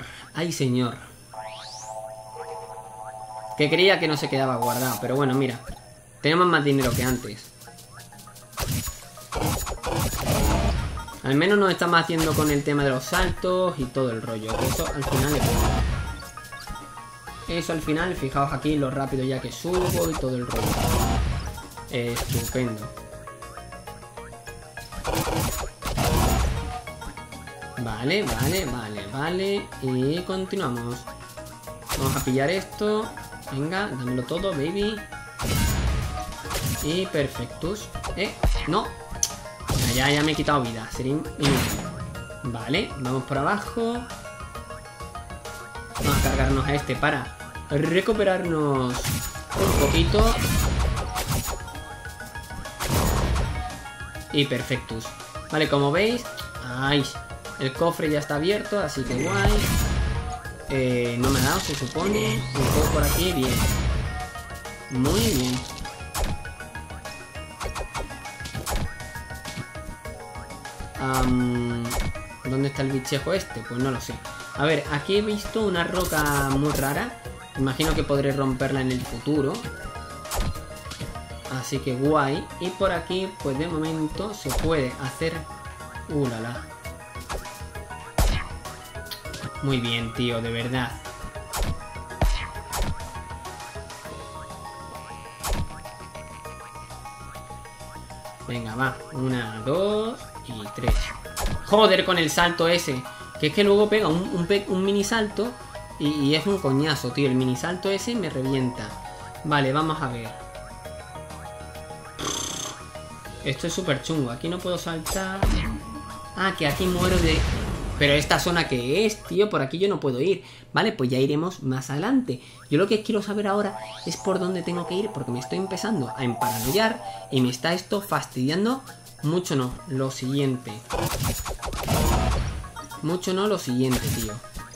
Que creía que no se quedaba guardado. Pero bueno, mira. Tenemos más dinero que antes. Al menos nos estamos haciendo con el tema de los saltos y todo el rollo. Eso al final es bueno. Eso al final, fijaos aquí lo rápido ya que subo y todo el rollo. Estupendo. Vale. Y continuamos. Vamos a pillar esto. Venga, dámelo todo, baby. Y perfectus. No. Ya me he quitado vida. Sería inútil. Vale, vamos por abajo. Vamos a cargarnos a este para recuperarnos un poquito. Y perfectus. Vale, como veis. ¡Ay! El cofre ya está abierto, así que guay. No me ha dado, se supone. Me puedo por aquí, bien. Muy bien. ¿Dónde está el bichejo este? Pues no lo sé. A ver, aquí he visto una roca muy rara. Imagino que podré romperla en el futuro. Así que guay. Y por aquí, pues de momento se puede hacer... la la. Muy bien, tío, de verdad. Venga, va. 1, 2 y 3. Joder con el salto ese. Que es que luego pega un mini salto y es un coñazo, tío. El mini salto ese me revienta. Vale, vamos a ver. Esto es súper chungo. Aquí no puedo saltar. Ah, que aquí muero de... Pero esta zona que es, tío, por aquí yo no puedo ir. Vale, pues ya iremos más adelante. Yo lo que quiero saber ahora es por dónde tengo que ir, porque me estoy empezando a emparanoiar y me está esto fastidiando. Mucho no, lo siguiente. Mucho no, lo siguiente, tío.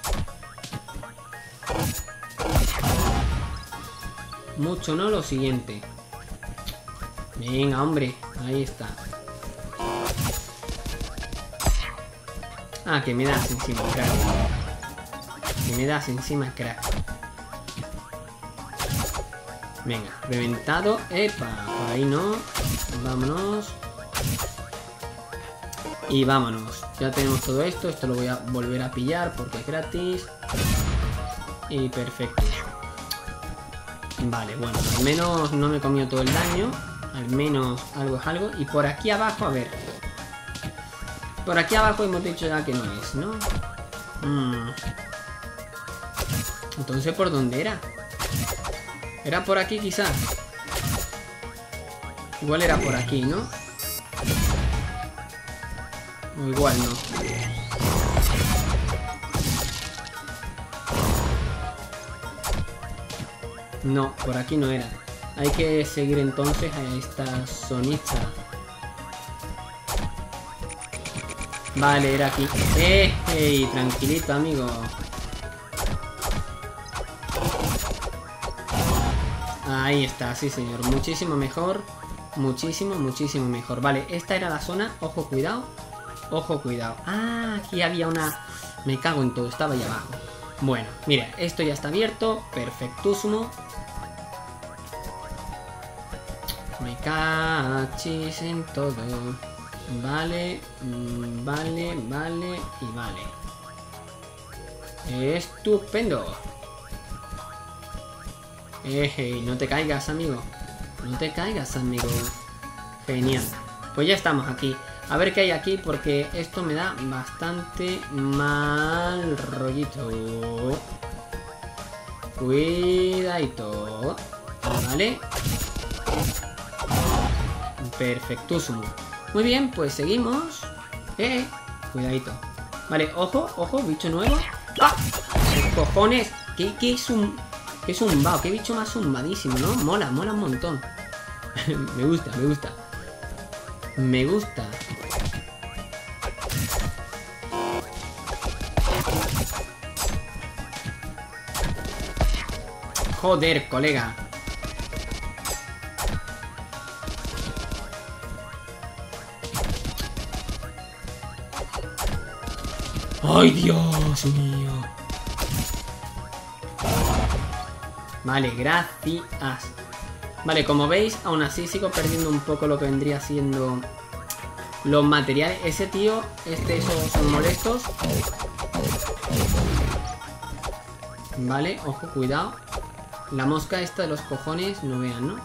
Mucho no, lo siguiente. Venga, hombre, ahí está. Ah, que me das encima, crack. Que me das encima, crack. Venga, reventado. Epa, por ahí no. Vámonos. Y vámonos. Ya tenemos todo esto. Esto lo voy a volver a pillar porque es gratis. Y perfecto. Vale, bueno, al menos no me comió todo el daño. Al menos algo es algo. Y por aquí abajo, a ver. Por aquí abajo hemos dicho ya que no es, ¿no? Entonces, ¿por dónde era? ¿Era por aquí quizás? Igual era por aquí, ¿no? O igual no. No, por aquí no era. Hay que seguir entonces a esta zonita. Vale, era aquí. ¡Ey! Tranquilito, amigo. Ahí está, sí señor. Muchísimo mejor. Muchísimo, muchísimo mejor. Vale, esta era la zona. Ojo, cuidado. Ojo, cuidado. Ah, aquí había una... Me cago en todo, estaba ahí abajo. Bueno, mira, esto ya está abierto. Perfectísimo. Me cachis en todo. Vale, vale, vale y vale. Estupendo. No te caigas, amigo. No te caigas, amigo. Genial. Pues ya estamos aquí. A ver qué hay aquí, porque esto me da bastante mal rollito. Cuidadito. Vale. Perfectísimo. Muy bien, pues seguimos. Cuidadito. Vale, ojo, ojo, bicho nuevo. ¡Ah! ¿Qué cojones? ¿Qué es un... ¿Qué es un bao? ¿Qué bicho más zumbadísimo, no? Mola, mola un montón. Me gusta, me gusta. Me gusta. Joder, colega. ¡Ay, Dios mío! Vale, gracias. Vale, como veis, aún así sigo perdiendo un poco lo que vendría siendo los materiales. Ese tío, esos son molestos. Vale, ojo, cuidado. La mosca esta de los cojones, no vean, ¿no?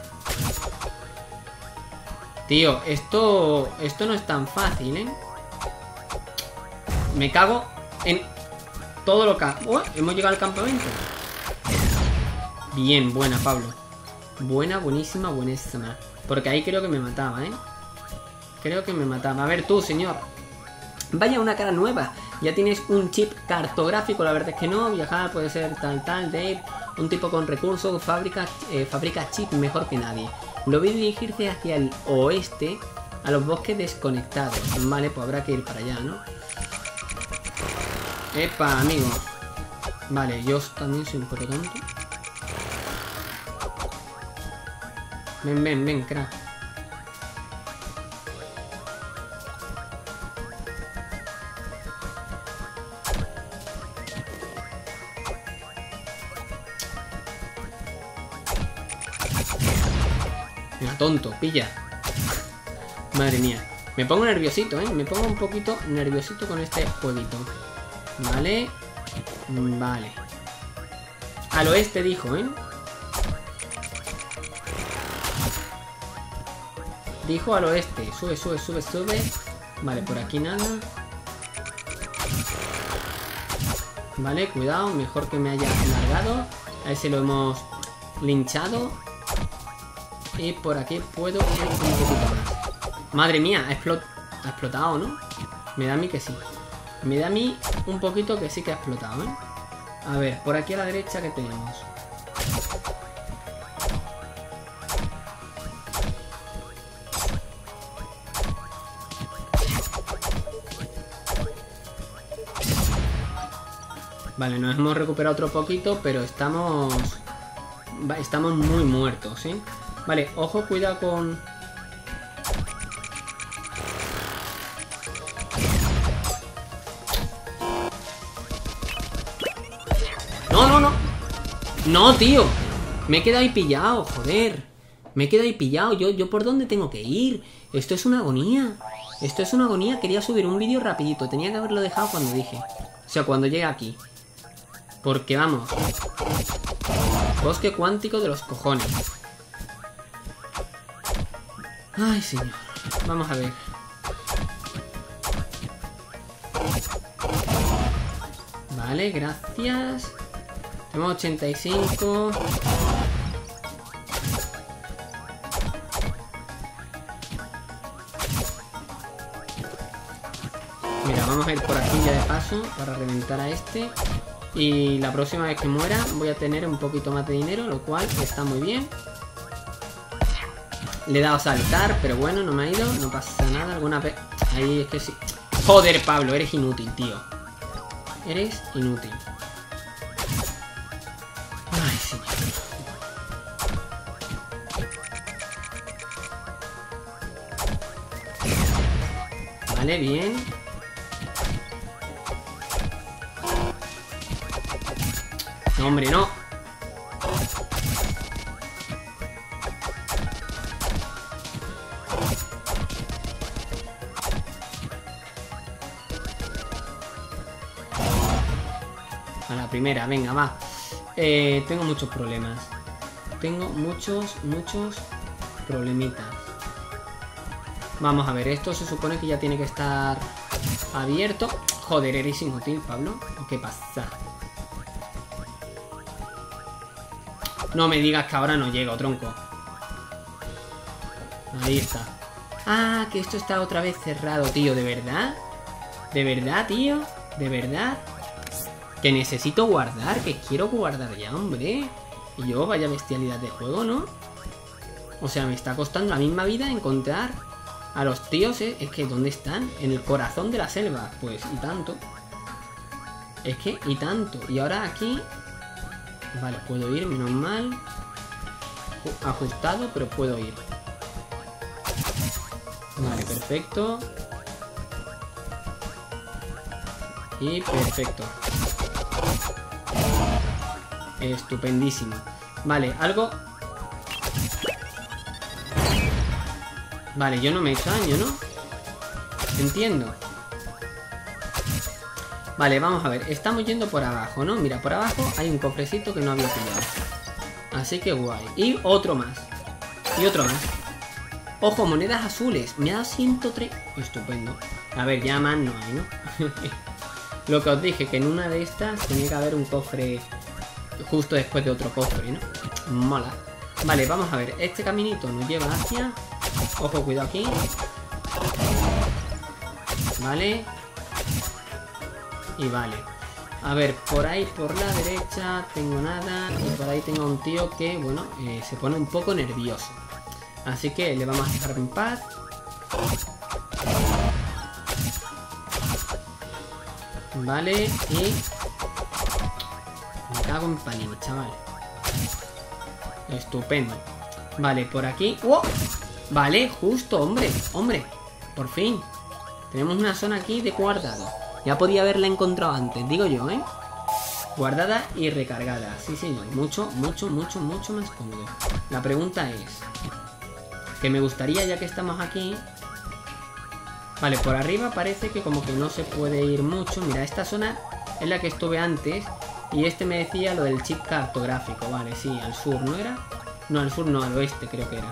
Tío, esto no es tan fácil, ¿eh? Me cago en todo lo que... ¡Oh! Hemos llegado al campamento. Bien, buena, Pablo. Buena, buenísima, buenísima. Porque ahí creo que me mataba, ¿eh? Creo que me mataba. A ver tú, señor. Vaya, una cara nueva. Ya tienes un chip cartográfico. La verdad es que no. Viajar puede ser tal, Dave. Un tipo con recursos. Fabrica chip mejor que nadie. Lo vi dirigirse hacia el oeste. A los bosques desconectados. Vale, pues habrá que ir para allá, ¿no? Epa, amigo. Vale, yo también soy un poco tonto. Ven, ven, ven, crack. Venga, tonto, pilla. Madre mía. Me pongo nerviosito, ¿eh? Me pongo un poquito nerviosito con este jueguito. Vale. Vale. Al oeste dijo, ¿eh? Dijo al oeste. Sube, sube, sube, sube. Vale, por aquí nada. Vale, cuidado. Mejor que me haya alargado. A ver si lo hemos linchado. Y por aquí puedo ir un poquito más. Madre mía, ha explotado, ¿no? Me da a mí que sí. Me da a mí un poquito que sí que ha explotado, ¿eh? A ver, por aquí a la derecha, ¿qué tenemos? Vale, nos hemos recuperado otro poquito, pero estamos muy muertos, ¿sí? Vale, ojo, cuidado con... ¡No, no, no! ¡No, tío! Me he quedado ahí pillado, joder. Me he quedado ahí pillado. ¿Yo por dónde tengo que ir? Esto es una agonía. Esto es una agonía. Quería subir un vídeo rapidito. Tenía que haberlo dejado cuando dije. O sea, cuando llegue aquí. Porque vamos. Bosque cuántico de los cojones. Ay, señor. Vamos a ver. Vale, gracias. Tenemos 85. Mira, vamos a ir por aquí ya de paso para reventar a este. Y la próxima vez que muera voy a tener un poquito más de dinero, lo cual está muy bien. Le he dado a saltar, pero bueno, no me ha ido. No pasa nada, alguna vez... Ahí es que sí. Joder, Pablo, eres inútil, tío. Eres inútil. Ay, señor. Vale, bien. No, hombre, no. A la primera, venga, va. Tengo muchos problemas. Tengo muchos problemitas. Vamos a ver, esto se supone que ya tiene que estar abierto. Joder, eres inútil, Pablo. ¿Qué pasa? No me digas que ahora no llega, tronco. Ahí está. Ah, que esto está otra vez cerrado, tío. ¿De verdad? ¿De verdad, tío? ¿De verdad? Que necesito guardar, que quiero guardar ya, hombre. Y yo, vaya bestialidad de juego, ¿no? O sea, me está costando la misma vida encontrar a los tíos, ¿eh? Es que, ¿dónde están? En el corazón de la selva. Pues, y tanto. Es que, y tanto. Y ahora aquí... Vale, puedo ir, menos mal. Ajustado, pero puedo ir. Vale, perfecto. Y perfecto. Estupendísimo. Vale, algo... Vale, yo no me he hecho daño, ¿no? Entiendo. Vale, vamos a ver. Estamos yendo por abajo, ¿no? Mira, por abajo hay un cofrecito que no había pillado. Así que guay. Y otro más. Y otro más. Ojo, monedas azules. Me ha dado 103... Estupendo. A ver, ya más no hay, ¿no? Lo que os dije, que en una de estas tenía que haber un cofre justo después de otro cofre, ¿no? Mola. Vale, vamos a ver. Este caminito nos lleva hacia... Ojo, cuidado aquí. Vale. Y vale. A ver, por ahí, por la derecha, tengo nada. Y por ahí tengo un tío que, bueno, se pone un poco nervioso. Así que le vamos a dejar en paz. Vale, y... Me cago en palino, chaval. Estupendo. Vale, por aquí... ¡Wow! Vale, justo, hombre. Hombre, por fin. Tenemos una zona aquí de guardado. Ya podía haberla encontrado antes, digo yo, ¿eh? Guardada y recargada. Sí, señor. Mucho más cómodo. La pregunta es... Que me gustaría, ya que estamos aquí... Vale, por arriba parece que como que no se puede ir mucho. Mira, esta zona es la que estuve antes. Y este me decía lo del chip cartográfico. Vale, sí, al sur, ¿no era? No, al sur no, al oeste creo que era.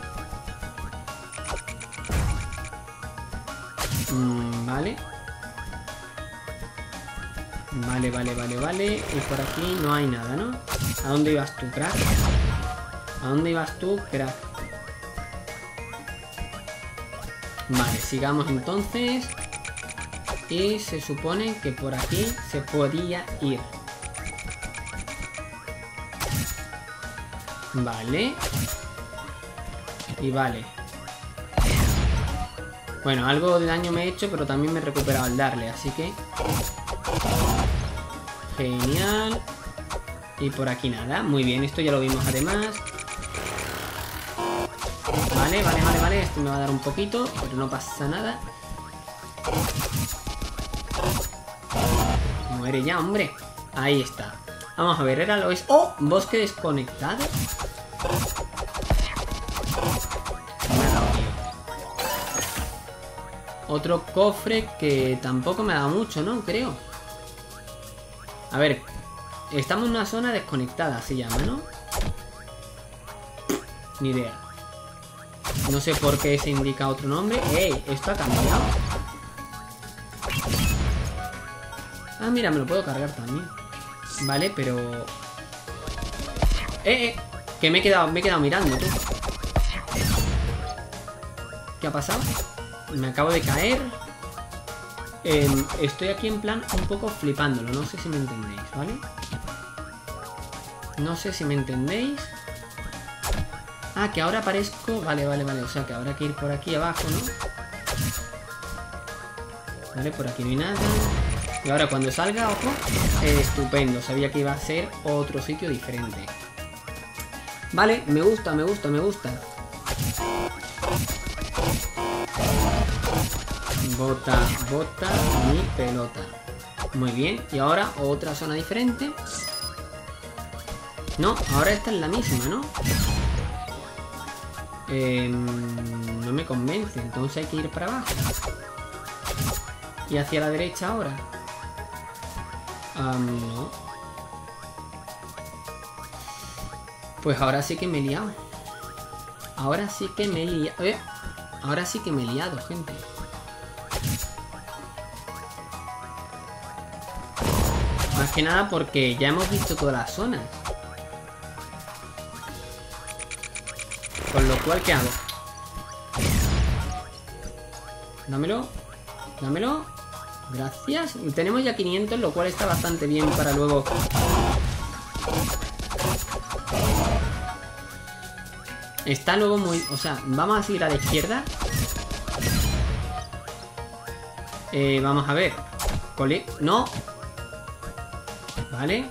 Vale. Vale. Y por aquí no hay nada, ¿no? ¿A dónde ibas tú, crack? ¿A dónde ibas tú, crack? Vale, sigamos entonces. Y se supone que por aquí se podía ir. Vale. Y vale. Bueno, algo de daño me he hecho, pero también me he recuperado al darle, así que... Genial. Y por aquí nada. Muy bien, esto ya lo vimos además. Vale. Esto me va a dar un poquito, pero no pasa nada. Muere ya, hombre. Ahí está. Vamos a ver, era lo es... ¡Oh! Bosque desconectado. Me ha dado, tío. Otro cofre que tampoco me ha dado mucho, ¿no? Creo. A ver. Estamos en una zona desconectada, se llama, ¿no? Ni idea. No sé por qué se indica otro nombre. ¡Ey! Esto ha cambiado. Ah, mira, me lo puedo cargar también. Vale, pero... Que me he quedado mirando, tú. ¿Qué ha pasado? Me acabo de caer. Estoy aquí en plan un poco flipándolo. No sé si me entendéis, ¿vale? No sé si me entendéis. Ah, que ahora aparezco... Vale. O sea, que habrá que ir por aquí abajo, ¿no? Vale, por aquí no hay nada. Y ahora cuando salga, ojo, estupendo. Sabía que iba a ser otro sitio diferente. Vale, me gusta. Bota mi pelota. Muy bien. Y ahora otra zona diferente. No, ahora esta es la misma, ¿no? No me convence. Entonces hay que ir para abajo. Y hacia la derecha ahora. No. Pues ahora sí que me he liado. Ahora sí que me he liado, gente. Más que nada porque ya hemos visto todas las zonas. Con lo cual, ¿qué hago? Dámelo. Gracias. Y tenemos ya 500, lo cual está bastante bien para luego... Está luego muy... O sea, vamos a seguir a la izquierda. Vamos a ver. No. Vale.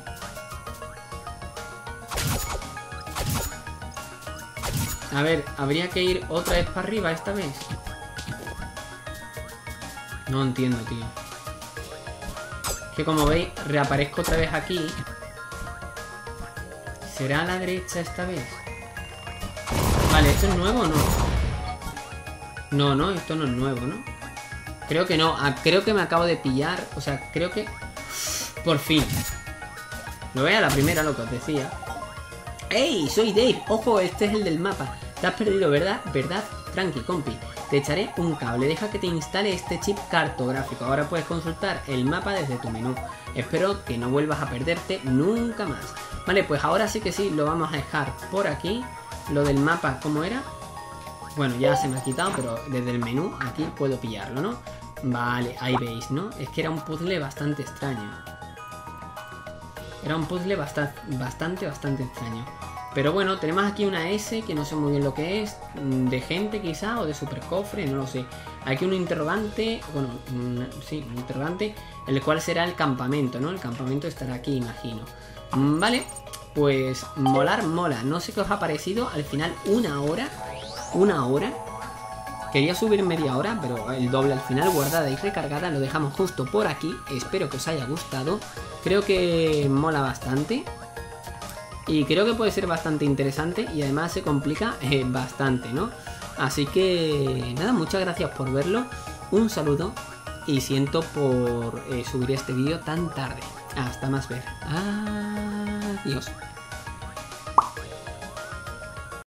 A ver, habría que ir otra vez para arriba esta vez. No entiendo, tío. Que como veis, reaparezco otra vez aquí. ¿Será a la derecha esta vez? Vale, ¿esto es nuevo o no? No, esto no es nuevo, ¿no? Creo que no. Creo que me acabo de pillar. O sea, creo que... Por fin. Lo veis a la primera, lo que os decía. ¡Ey! Soy Dave. Ojo, este es el del mapa. Te has perdido, ¿verdad? Tranqui, compi. Te echaré un cable. Deja que te instale este chip cartográfico. Ahora puedes consultar el mapa desde tu menú. Espero que no vuelvas a perderte nunca más. Vale, pues ahora sí que sí, lo vamos a dejar por aquí. Lo del mapa, ¿cómo era? Bueno, ya se me ha quitado, pero desde el menú aquí puedo pillarlo, ¿no? Vale, ahí veis, ¿no? Es que era un puzzle bastante extraño. Era un puzzle bastante extraño. Pero bueno, tenemos aquí una S que no sé muy bien lo que es. De gente quizá, o de super cofre, no lo sé. Aquí un interrogante, bueno, sí, un interrogante, el cual será el campamento, ¿no? El campamento estará aquí, imagino. Vale, pues mola. No sé qué os ha parecido. Al final, una hora. Quería subir media hora, pero el doble al final, guardada y recargada. Lo dejamos justo por aquí. Espero que os haya gustado. Creo que mola bastante. Y creo que puede ser bastante interesante. Y además se complica bastante, ¿no? Así que nada, muchas gracias por verlo, un saludo y siento por subir este vídeo tan tarde. Hasta más ver. Adiós.